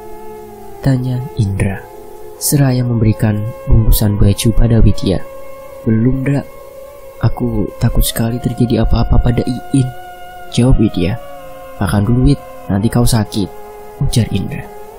tanya Indra, seraya memberikan bungkusan baju pada Widya. "Belum, Dra. Aku takut sekali terjadi apa-apa pada Iin," jawab Widya. "Makan dulu, Wid, nanti kau sakit," ujar Indra.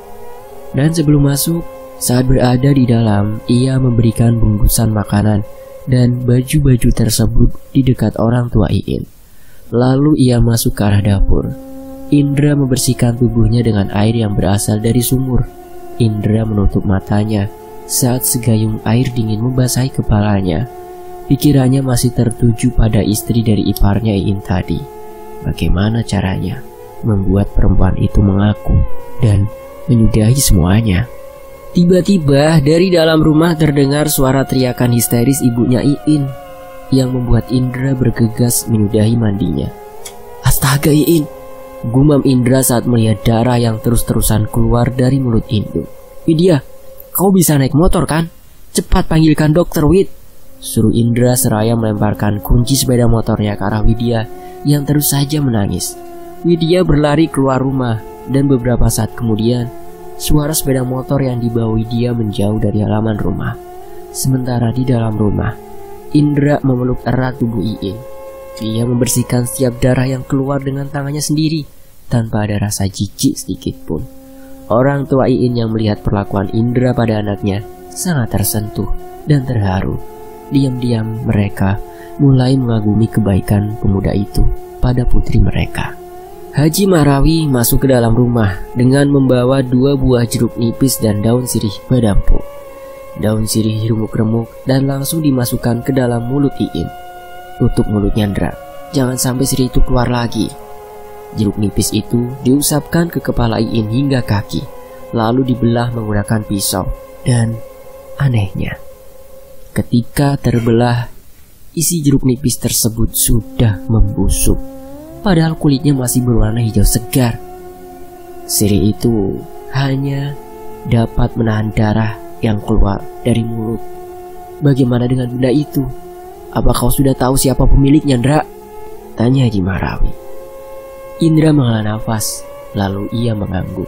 Dan sebelum masuk, saat berada di dalam, ia memberikan bungkusan makanan dan baju-baju tersebut di dekat orang tua Iin. Lalu ia masuk ke arah dapur. Indra membersihkan tubuhnya dengan air yang berasal dari sumur. Indra menutup matanya saat segayung air dingin membasahi kepalanya. Pikirannya masih tertuju pada istri dari iparnya Iin tadi. Bagaimana caranya membuat perempuan itu mengaku dan menyudahi semuanya. Tiba-tiba dari dalam rumah terdengar suara teriakan histeris ibunya Iin yang membuat Indra bergegas menyudahi mandinya. "Astaga Iin," gumam Indra saat melihat darah yang terus-terusan keluar dari mulut induk. "Widya, kau bisa naik motor kan? Cepat panggilkan dokter, Wid," suruh Indra seraya melemparkan kunci sepeda motornya ke arah Widya yang terus saja menangis. Widya berlari keluar rumah dan beberapa saat kemudian suara sepeda motor yang dibawa Widya menjauh dari halaman rumah. Sementara di dalam rumah, Indra memeluk erat tubuh Iin. Dia membersihkan setiap darah yang keluar dengan tangannya sendiri tanpa ada rasa jijik sedikit pun. Orang tua Iin yang melihat perlakuan Indra pada anaknya sangat tersentuh dan terharu. Diam-diam mereka mulai mengagumi kebaikan pemuda itu pada putri mereka. Haji Mahrawi masuk ke dalam rumah dengan membawa dua buah jeruk nipis dan daun sirih badampuk. Daun sirih diremuk-remuk dan langsung dimasukkan ke dalam mulut Iin. "Tutup mulutnya, Ndra. Jangan sampai sirih itu keluar lagi." Jeruk nipis itu diusapkan ke kepala Iin hingga kaki, lalu dibelah menggunakan pisau. Dan anehnya, ketika terbelah, isi jeruk nipis tersebut sudah membusuk, padahal kulitnya masih berwarna hijau segar. Sirih itu hanya dapat menahan darah yang keluar dari mulut. "Bagaimana dengan benda itu? Apa kau sudah tahu siapa pemiliknya, Ndra?" tanya Haji Mahrawi. Indra menghela nafas, lalu ia mengangguk.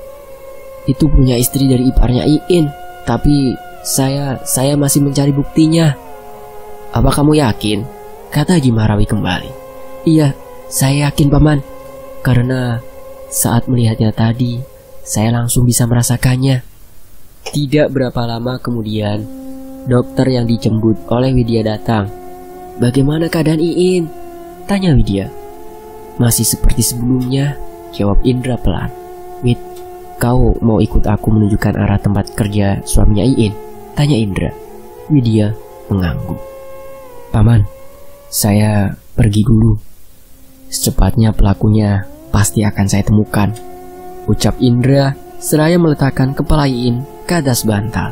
"Itu punya istri dari iparnya Iin, tapi saya saya masih mencari buktinya." "Apa kamu yakin?" kata Haji Mahrawi kembali. "Iya, saya yakin, Paman, karena saat melihatnya tadi, saya langsung bisa merasakannya." Tidak berapa lama kemudian, dokter yang dijemput oleh Widya datang. "Bagaimana keadaan Iin?" tanya Widya. "Masih seperti sebelumnya," jawab Indra pelan. "Wid, kau mau ikut aku menunjukkan arah tempat kerja suaminya Iin?" tanya Indra. Widya mengangguk. "Paman, saya pergi dulu. Secepatnya pelakunya pasti akan saya temukan," ucap Indra seraya meletakkan kepala Iin ke atas bantal.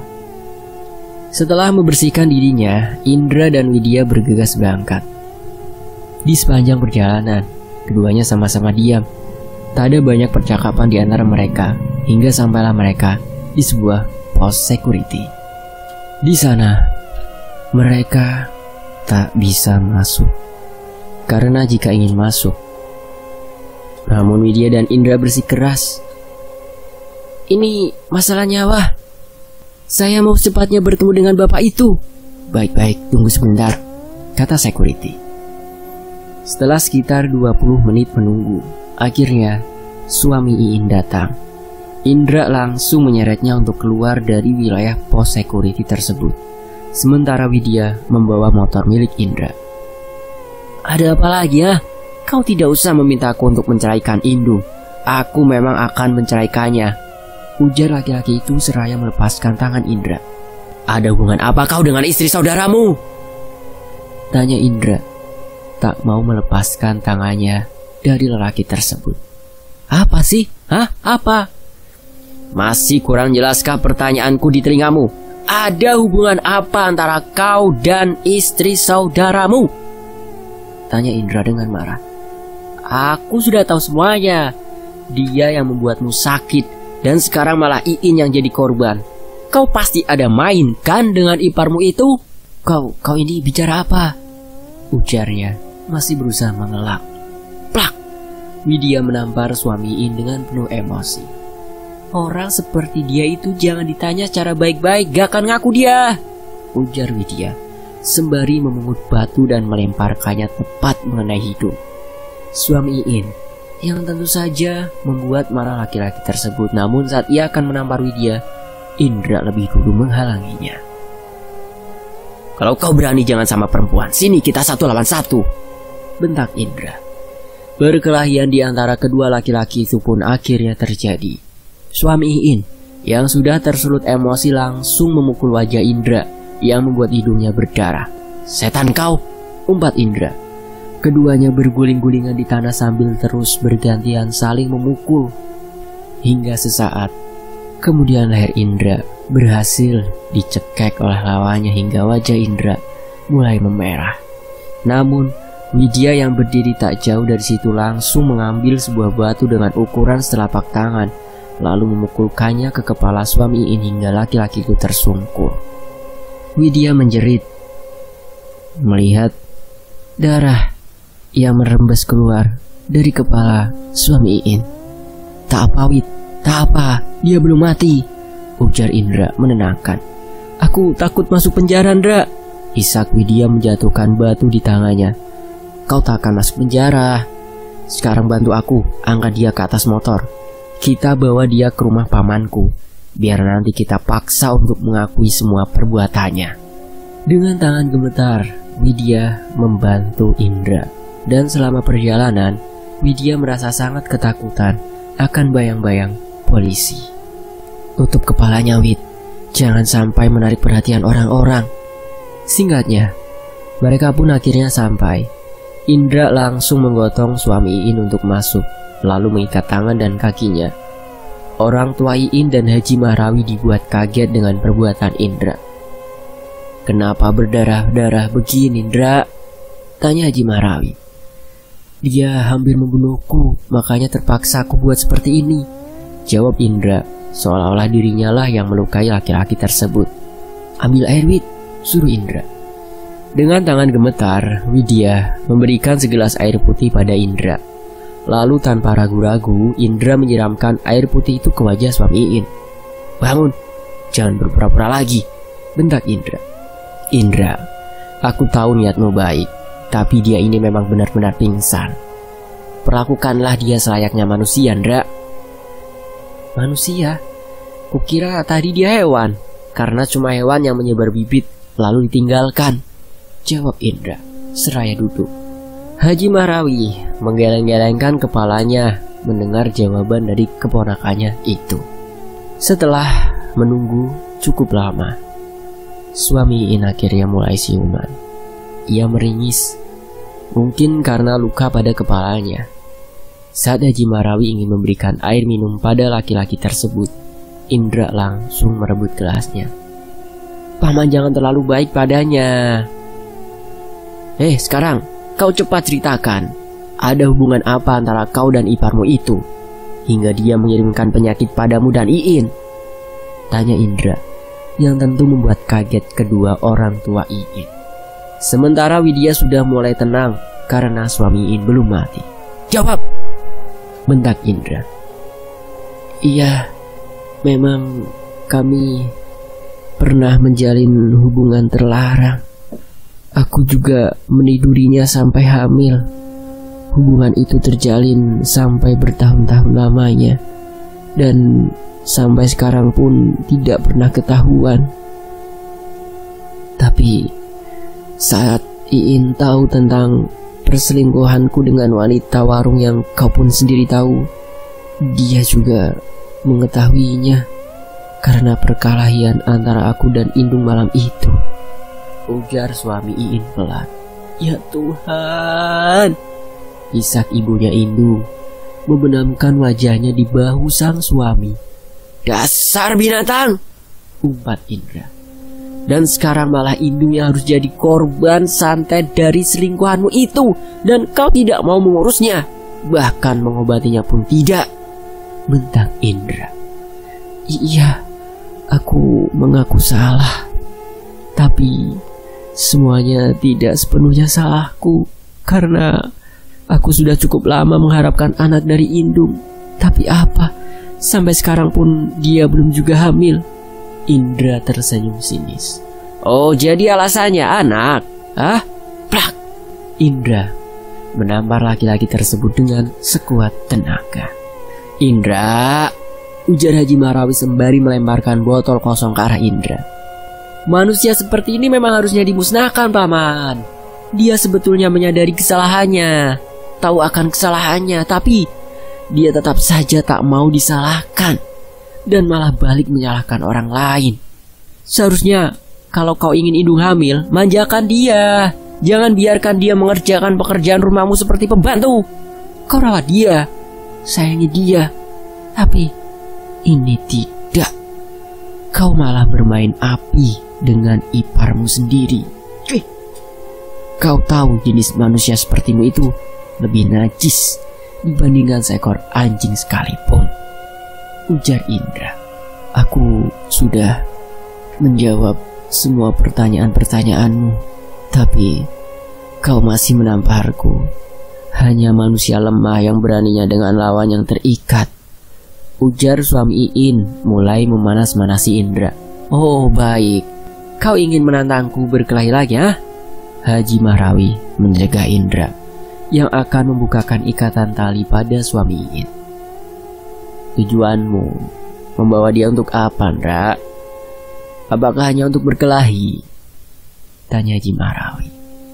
Setelah membersihkan dirinya, Indra dan Widya bergegas berangkat. Di sepanjang perjalanan, keduanya sama-sama diam. Tak ada banyak percakapan di antara mereka hingga sampailah mereka di sebuah pos security. Di sana, mereka tak bisa masuk karena jika ingin masuk, namun Widya dan Indra bersikeras. "Ini masalah nyawa. Saya mau secepatnya bertemu dengan bapak itu." "Baik-baik, tunggu sebentar," kata security. Setelah sekitar dua puluh menit menunggu, akhirnya suami Iin datang. Indra langsung menyeretnya untuk keluar dari wilayah pos security tersebut. Sementara Widya membawa motor milik Indra. "Ada apa lagi ya? Kau tidak usah memintaku untuk menceraikan Indung. Aku memang akan menceraikannya," ujar laki-laki itu seraya melepaskan tangan Indra. Ada hubungan apa kau dengan istri saudaramu? Tanya Indra, tak mau melepaskan tangannya dari lelaki tersebut. Apa sih? Hah? Apa? Masih kurang jelaskah pertanyaanku di telingamu? Ada hubungan apa antara kau dan istri saudaramu? Tanya Indra dengan marah. Aku sudah tahu semuanya. Dia yang membuatmu sakit. Dan sekarang malah Iin yang jadi korban. Kau pasti ada main kan dengan iparmu itu? Kau, kau ini bicara apa? Ujarnya masih berusaha mengelak. Plak! Widya menampar suami Iin dengan penuh emosi. Orang seperti dia itu jangan ditanya secara baik-baik, gak akan ngaku dia, ujar Widya sembari memungut batu dan melemparkannya tepat mengenai hidung suami Iin, yang tentu saja membuat marah laki-laki tersebut. Namun saat ia akan menampar Widya, Indra lebih dulu menghalanginya. Kalau kau berani jangan sama perempuan, sini kita satu lawan satu, bentak Indra. Perkelahian di antara kedua laki-laki itu pun akhirnya terjadi. Suami Iin yang sudah tersulut emosi langsung memukul wajah Indra yang membuat hidungnya berdarah. Setan kau, umpat Indra. Keduanya berguling-gulingan di tanah sambil terus bergantian saling memukul. Hingga sesaat kemudian leher Indra berhasil dicekek oleh lawannya hingga wajah Indra mulai memerah. Namun Widya yang berdiri tak jauh dari situ langsung mengambil sebuah batu dengan ukuran setelapak tangan, lalu memukulkannya ke kepala suami Iin hingga laki-laki itu tersungkur. Widya menjerit melihat darah yang merembes keluar dari kepala suami Iin. Tak apa Wid, tak apa, dia belum mati, ujar Indra menenangkan. Aku takut masuk penjara, Indra, isak Widya menjatuhkan batu di tangannya. Kau tak akan masuk penjara. Sekarang bantu aku, angkat dia ke atas motor. Kita bawa dia ke rumah pamanku, biar nanti kita paksa untuk mengakui semua perbuatannya. Dengan tangan gemetar, Widya membantu Indra. Dan selama perjalanan, Widya merasa sangat ketakutan akan bayang-bayang polisi. Tutup kepalanya, Wid. Jangan sampai menarik perhatian orang-orang. Singkatnya, mereka pun akhirnya sampai. Indra langsung menggotong suami Iin untuk masuk, lalu mengikat tangan dan kakinya. Orang tua Iin dan Haji Mahrawi dibuat kaget dengan perbuatan Indra. Kenapa berdarah-darah begini, Indra? Tanya Haji Mahrawi. Dia hampir membunuhku, makanya terpaksa aku buat seperti ini, jawab Indra, seolah-olah dirinya lah yang melukai laki-laki tersebut. Ambil air, Wid, suruh Indra. Dengan tangan gemetar, Widya memberikan segelas air putih pada Indra. Lalu tanpa ragu-ragu, Indra menyiramkan air putih itu ke wajah suami Iin. Bangun, jangan berpura-pura lagi, bentak Indra. Indra, aku tahu niatmu baik, tapi dia ini memang benar-benar pingsan. Perlakukanlah dia selayaknya manusia, Indra. Manusia? Kukira tadi dia hewan, karena cuma hewan yang menyebar bibit lalu ditinggalkan, jawab Indra seraya duduk. Haji Mahrawi menggeleng-gelengkan kepalanya mendengar jawaban dari keponakannya itu. Setelah menunggu cukup lama, suami Iin akhirnya mulai siuman. Ia meringis, mungkin karena luka pada kepalanya. Saat Haji Mahrawi ingin memberikan air minum pada laki-laki tersebut, Indra langsung merebut gelasnya. Paman jangan terlalu baik padanya. Eh, sekarang kau cepat ceritakan, ada hubungan apa antara kau dan iparmu itu hingga dia mengirimkan penyakit padamu dan Iin? Tanya Indra, yang tentu membuat kaget kedua orang tua Iin. Sementara Widya sudah mulai tenang karena suami Iin belum mati. Jawab, bentak Indra. Iya, memang kami pernah menjalin hubungan terlarang. Aku juga menidurinya sampai hamil. Hubungan itu terjalin sampai bertahun-tahun lamanya, dan sampai sekarang pun tidak pernah ketahuan. Tapi saat Iin tahu tentang perselingkuhanku dengan wanita warung yang kau pun sendiri tahu, dia juga mengetahuinya. karena perkelahian antara aku dan Indung malam itu, ujar suami Iin pelan. Ya Tuhan, isak ibunya Indung membenamkan wajahnya di bahu sang suami. Dasar binatang, umpat Indra. Dan sekarang malah Indung yang harus jadi korban santet dari selingkuhanmu itu, dan kau tidak mau mengurusnya, bahkan mengobatinya pun tidak, bentak Indra. Iya, aku mengaku salah, tapi semuanya tidak sepenuhnya salahku, karena aku sudah cukup lama mengharapkan anak dari Indung. Tapi apa, sampai sekarang pun dia belum juga hamil. Indra tersenyum sinis. Oh, jadi alasannya anak? Hah? Plak! Indra menampar laki-laki tersebut dengan sekuat tenaga. Indra, ujar Haji Marawi sembari melemparkan botol kosong ke arah Indra. Manusia seperti ini memang harusnya dimusnahkan, Paman. Dia sebetulnya menyadari kesalahannya, tahu akan kesalahannya, tapi dia tetap saja tak mau disalahkan dan malah balik menyalahkan orang lain. Seharusnya kalau kau ingin Indung hamil, manjakan dia. Jangan biarkan dia mengerjakan pekerjaan rumahmu seperti pembantu. Kau rawat dia, sayangi dia. Tapi ini tidak. Kau malah bermain api dengan iparmu sendiri. Cuy. Kau tahu jenis manusia sepertimu itu lebih najis dibandingkan seekor anjing sekalipun, ujar Indra. Aku sudah menjawab semua pertanyaan-pertanyaanmu, tapi kau masih menamparku. Hanya manusia lemah yang beraninya dengan lawan yang terikat, ujar suami Iin mulai memanas-manasi Indra. Oh baik, kau ingin menantangku berkelahi lagi, ha? Haji Marawi mencegah Indra yang akan membukakan ikatan tali pada suami Iin. Tujuanmu membawa dia untuk apa, Indra? Apakah hanya untuk berkelahi? Tanya Haji Marawi.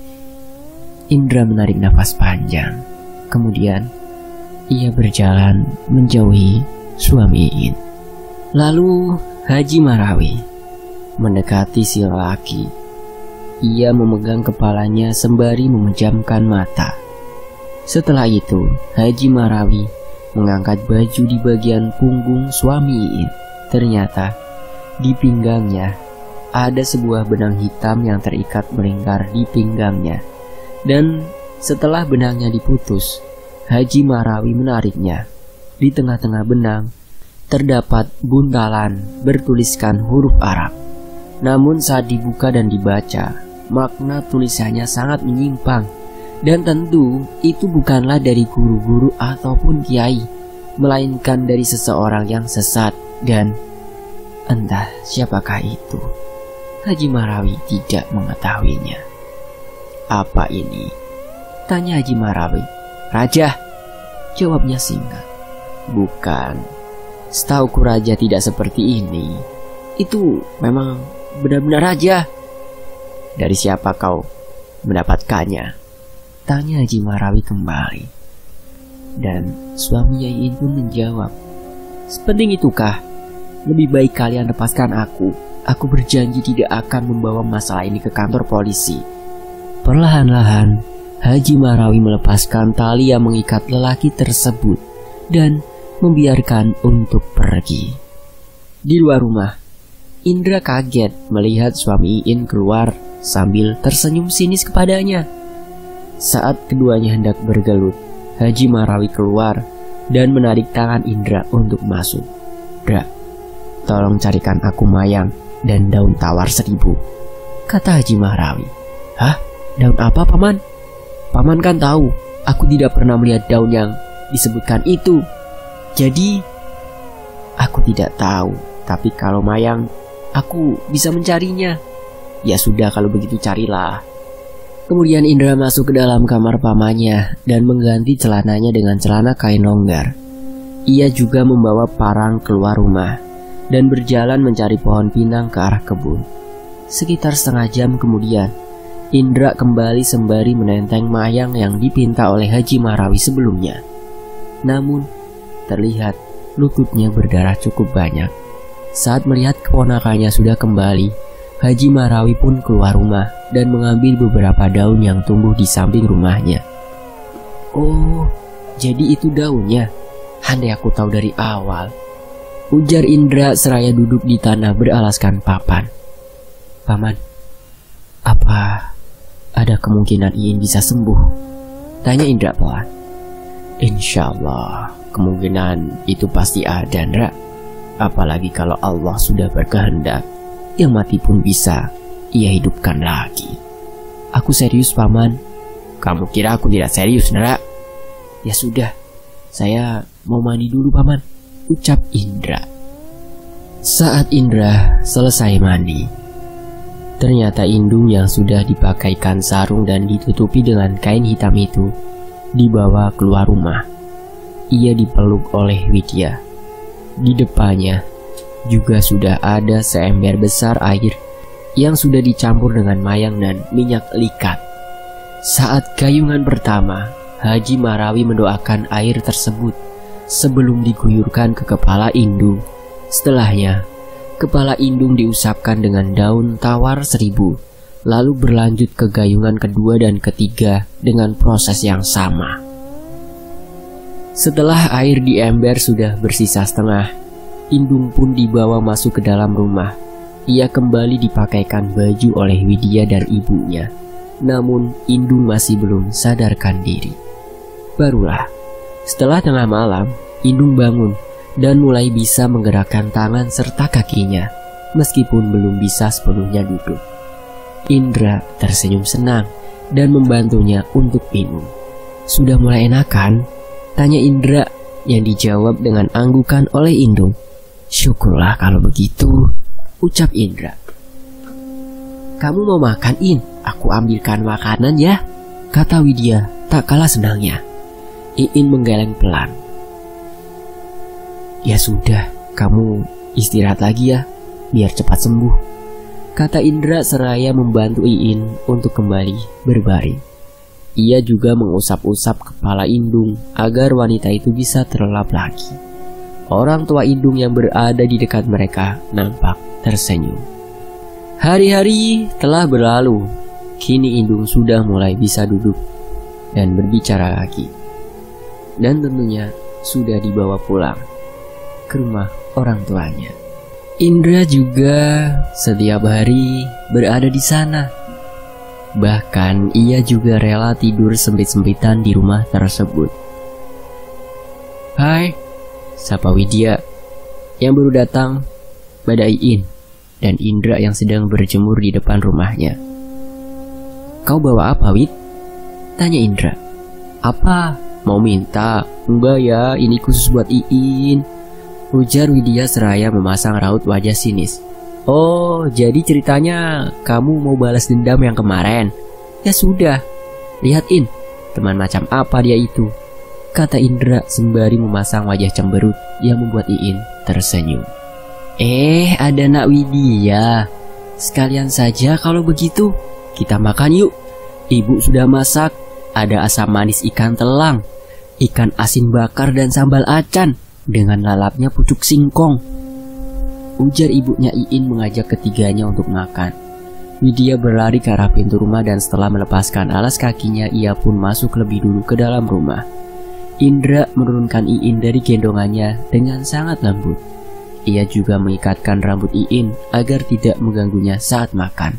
Indra menarik nafas panjang. Kemudian ia berjalan menjauhi suami Iin. Lalu Haji Marawi mendekati si lelaki. Ia memegang kepalanya sembari memejamkan mata. Setelah itu Haji Marawi mengangkat baju di bagian punggung suami Iin. Ternyata di pinggangnya ada sebuah benang hitam yang terikat melingkar di pinggangnya. Dan setelah benangnya diputus, Haji Marawi menariknya. Di tengah-tengah benang terdapat buntalan bertuliskan huruf Arab. Namun saat dibuka dan dibaca, makna tulisannya sangat menyimpang. Dan tentu itu bukanlah dari guru-guru ataupun kiai, melainkan dari seseorang yang sesat. Dan entah siapakah itu. Haji Marawi tidak mengetahuinya. Apa ini? Tanya Haji Marawi. Raja, jawabnya singkat. Bukan, setauku raja tidak seperti ini. Itu memang benar-benar raja. Dari siapa kau mendapatkannya? Tanya Haji Marawi kembali. Dan suaminya Iin pun menjawab. Sepenting itukah? Lebih baik kalian lepaskan aku. Aku berjanji tidak akan membawa masalah ini ke kantor polisi. Perlahan-lahan Haji Marawi melepaskan tali yang mengikat lelaki tersebut dan membiarkan untuk pergi. Di luar rumah, Indra kaget melihat suami Iin keluar sambil tersenyum sinis kepadanya. Saat keduanya hendak bergelut, Haji Marawi keluar dan menarik tangan Indra untuk masuk. Dra, tolong carikan aku mayang dan daun tawar seribu, kata Haji Marawi. Hah? Daun apa, Paman? Paman kan tahu aku tidak pernah melihat daun yang disebutkan itu. Jadi aku tidak tahu. Tapi kalau mayang, aku bisa mencarinya. Ya sudah, kalau begitu carilah. Kemudian Indra masuk ke dalam kamar pamannya dan mengganti celananya dengan celana kain longgar. Ia juga membawa parang keluar rumah dan berjalan mencari pohon pinang ke arah kebun. Sekitar setengah jam kemudian, Indra kembali sembari menenteng mayang yang dipinta oleh Haji Marawi sebelumnya. Namun terlihat lututnya berdarah cukup banyak. Saat melihat keponakannya sudah kembali, Haji Marawi pun keluar rumah dan mengambil beberapa daun yang tumbuh di samping rumahnya. Oh, jadi itu daunnya. Andai aku tahu dari awal, ujar Indra seraya duduk di tanah beralaskan papan. Paman, apa ada kemungkinan Iin bisa sembuh? Tanya Indra pelan. Insya Allah, kemungkinan itu pasti ada, Indra. Apalagi kalau Allah sudah berkehendak, yang mati pun bisa ia hidupkan lagi. Aku serius, Paman. Kamu kira aku tidak serius, Indra? Ya sudah, saya mau mandi dulu, Paman, ucap Indra. Saat Indra selesai mandi, ternyata Indung yang sudah dipakaikan sarung dan ditutupi dengan kain hitam itu dibawa keluar rumah. Ia dipeluk oleh Widya. Di depannya juga sudah ada seember besar air yang sudah dicampur dengan mayang dan minyak likat. Saat gayungan pertama, Haji Marawi mendoakan air tersebut sebelum diguyurkan ke kepala Indung. Setelahnya, kepala Indung diusapkan dengan daun tawar seribu, lalu berlanjut ke gayungan kedua dan ketiga dengan proses yang sama. Setelah air di ember sudah bersisa setengah, Indung pun dibawa masuk ke dalam rumah. Ia kembali dipakaikan baju oleh Widya dan ibunya. Namun Indung masih belum sadarkan diri. Barulah setelah tengah malam, Indung bangun dan mulai bisa menggerakkan tangan serta kakinya, meskipun belum bisa sepenuhnya duduk. Indra tersenyum senang dan membantunya untuk minum. Sudah mulai enakan? Tanya Indra, yang dijawab dengan anggukan oleh Indung. Syukurlah kalau begitu, ucap Indra. Kamu mau makan, In? Aku ambilkan makanan ya, kata Widya tak kalah senangnya. Iin menggeleng pelan. Ya sudah, kamu istirahat lagi ya, biar cepat sembuh, kata Indra seraya membantu Iin untuk kembali berbaring. Ia juga mengusap-usap kepala Indung agar wanita itu bisa terlelap lagi. Orang tua Indung yang berada di dekat mereka nampak tersenyum. Hari-hari telah berlalu. Kini Indung sudah mulai bisa duduk dan berbicara lagi. Dan tentunya sudah dibawa pulang ke rumah orang tuanya. Indra juga setiap hari berada di sana. Bahkan ia juga rela tidur sempit-sempitan di rumah tersebut. Hai, sapa Widya yang baru datang pada Iin dan Indra yang sedang berjemur di depan rumahnya. Kau bawa apa, Wid? Tanya Indra. Apa? Mau minta? Enggak ya, ini khusus buat Iin, ujar Widya seraya memasang raut wajah sinis. Oh, jadi ceritanya kamu mau balas dendam yang kemarin? Ya sudah, lihat In, teman macam apa dia itu, kata Indra sembari memasang wajah cemberut yang membuat Iin tersenyum. Eh, ada Nak Widya. Sekalian saja kalau begitu, kita makan yuk. Ibu sudah masak, ada asam manis ikan telang, ikan asin bakar dan sambal acan dengan lalapnya pucuk singkong, ujar ibunya Iin mengajak ketiganya untuk makan. Widya berlari ke arah pintu rumah dan setelah melepaskan alas kakinya, ia pun masuk lebih dulu ke dalam rumah. Indra menurunkan Iin dari gendongannya dengan sangat lembut. Ia juga mengikatkan rambut Iin agar tidak mengganggunya saat makan.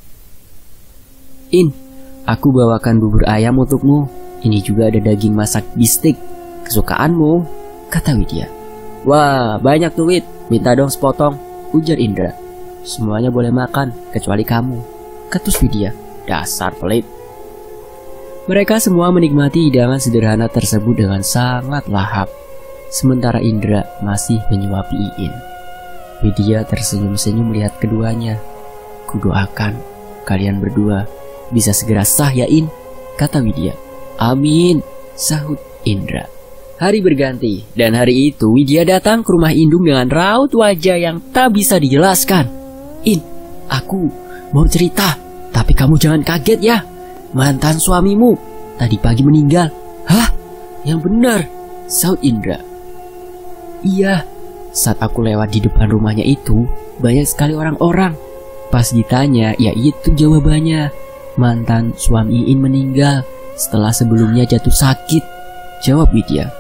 In, aku bawakan bubur ayam untukmu. Ini juga ada daging masak bistik kesukaanmu, kata Widya. Wah, banyak tuh Wid, minta dong sepotong, ujar Indra. Semuanya boleh makan, kecuali kamu, ketus Widya. Dasar pelit. Mereka semua menikmati hidangan sederhana tersebut dengan sangat lahap. Sementara Indra masih menyuapi Iin. Widya tersenyum-senyum melihat keduanya. Kudoakan kalian berdua bisa segera sah ya In, kata Widya. Amin, sahut Indra. Hari berganti, dan hari itu Widya datang ke rumah Indung dengan raut wajah yang tak bisa dijelaskan. In, aku mau cerita, tapi kamu jangan kaget ya. Mantan suamimu tadi pagi meninggal. Hah? Yang benar, sahut Indra. Iya, Saat aku lewat di depan rumahnya itu, banyak sekali orang-orang. Pas ditanya, ya itu jawabannya. Mantan suami Iin meninggal setelah sebelumnya jatuh sakit. Jawab Widya.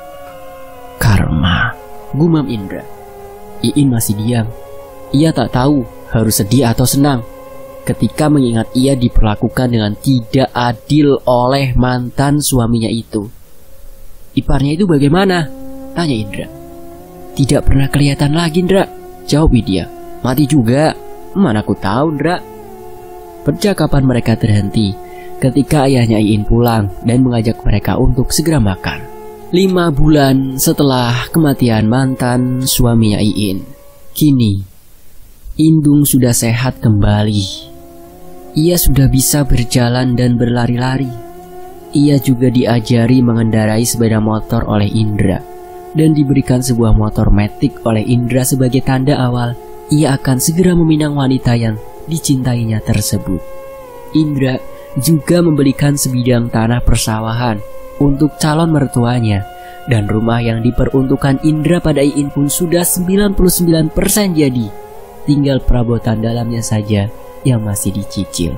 Karma, gumam Indra. Iin masih diam. Ia tak tahu harus sedih atau senang ketika mengingat ia diperlakukan dengan tidak adil oleh mantan suaminya itu. Iparnya itu bagaimana? Tanya Indra. Tidak pernah kelihatan lagi, Indra. Jawab Widya. Mati juga. Mana aku tahu, Indra. Percakapan mereka terhenti ketika ayahnya Iin pulang dan mengajak mereka untuk segera makan. Lima bulan setelah kematian mantan suaminya Iin, kini Indung sudah sehat kembali. Ia sudah bisa berjalan dan berlari-lari. Ia juga diajari mengendarai sepeda motor oleh Indra dan diberikan sebuah motor matic oleh Indra sebagai tanda awal ia akan segera meminang wanita yang dicintainya tersebut. Indra juga membelikan sebidang tanah persawahan untuk calon mertuanya, dan rumah yang diperuntukkan Indra pada Iin pun sudah sembilan puluh sembilan persen jadi. Tinggal perabotan dalamnya saja yang masih dicicil.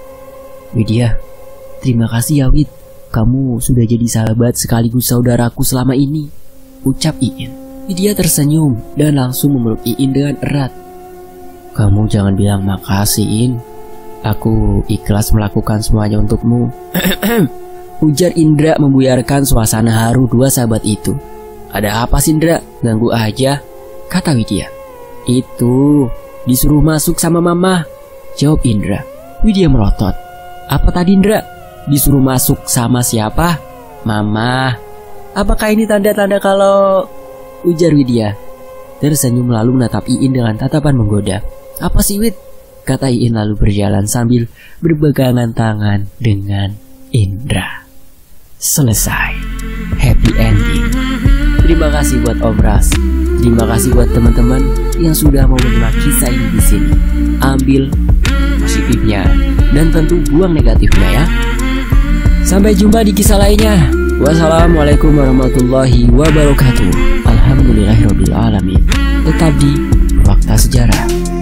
Widya, terima kasih ya Wid. Kamu sudah jadi sahabat sekaligus saudaraku selama ini, ucap Iin. Widya tersenyum dan langsung memeluk Iin dengan erat. Kamu jangan bilang makasih, In. Aku ikhlas melakukan semuanya untukmu. Ujar Indra membuyarkan suasana haru dua sahabat itu. Ada apa sih, Indra? Ganggu aja, kata Widya. Itu disuruh masuk sama mama, jawab Indra. Widya melotot. Apa tadi, Indra? Disuruh masuk sama siapa? Mama. Apakah ini tanda-tanda kalau... Ujar Widya tersenyum lalu menatap Iin dengan tatapan menggoda. Apa sih, Wid? Kata Iin lalu berjalan sambil berpegangan tangan dengan Indra. Selesai. Happy ending. Terima kasih buat Om Ras. Terima kasih buat teman-teman yang sudah mau menyimak kisah ini di sini. Ambil positifnya dan tentu buang negatifnya ya. Sampai jumpa di kisah lainnya. Wassalamualaikum warahmatullahi wabarakatuh. Alhamdulillahirabbil alamin. Tetap di Fakta Sejarah.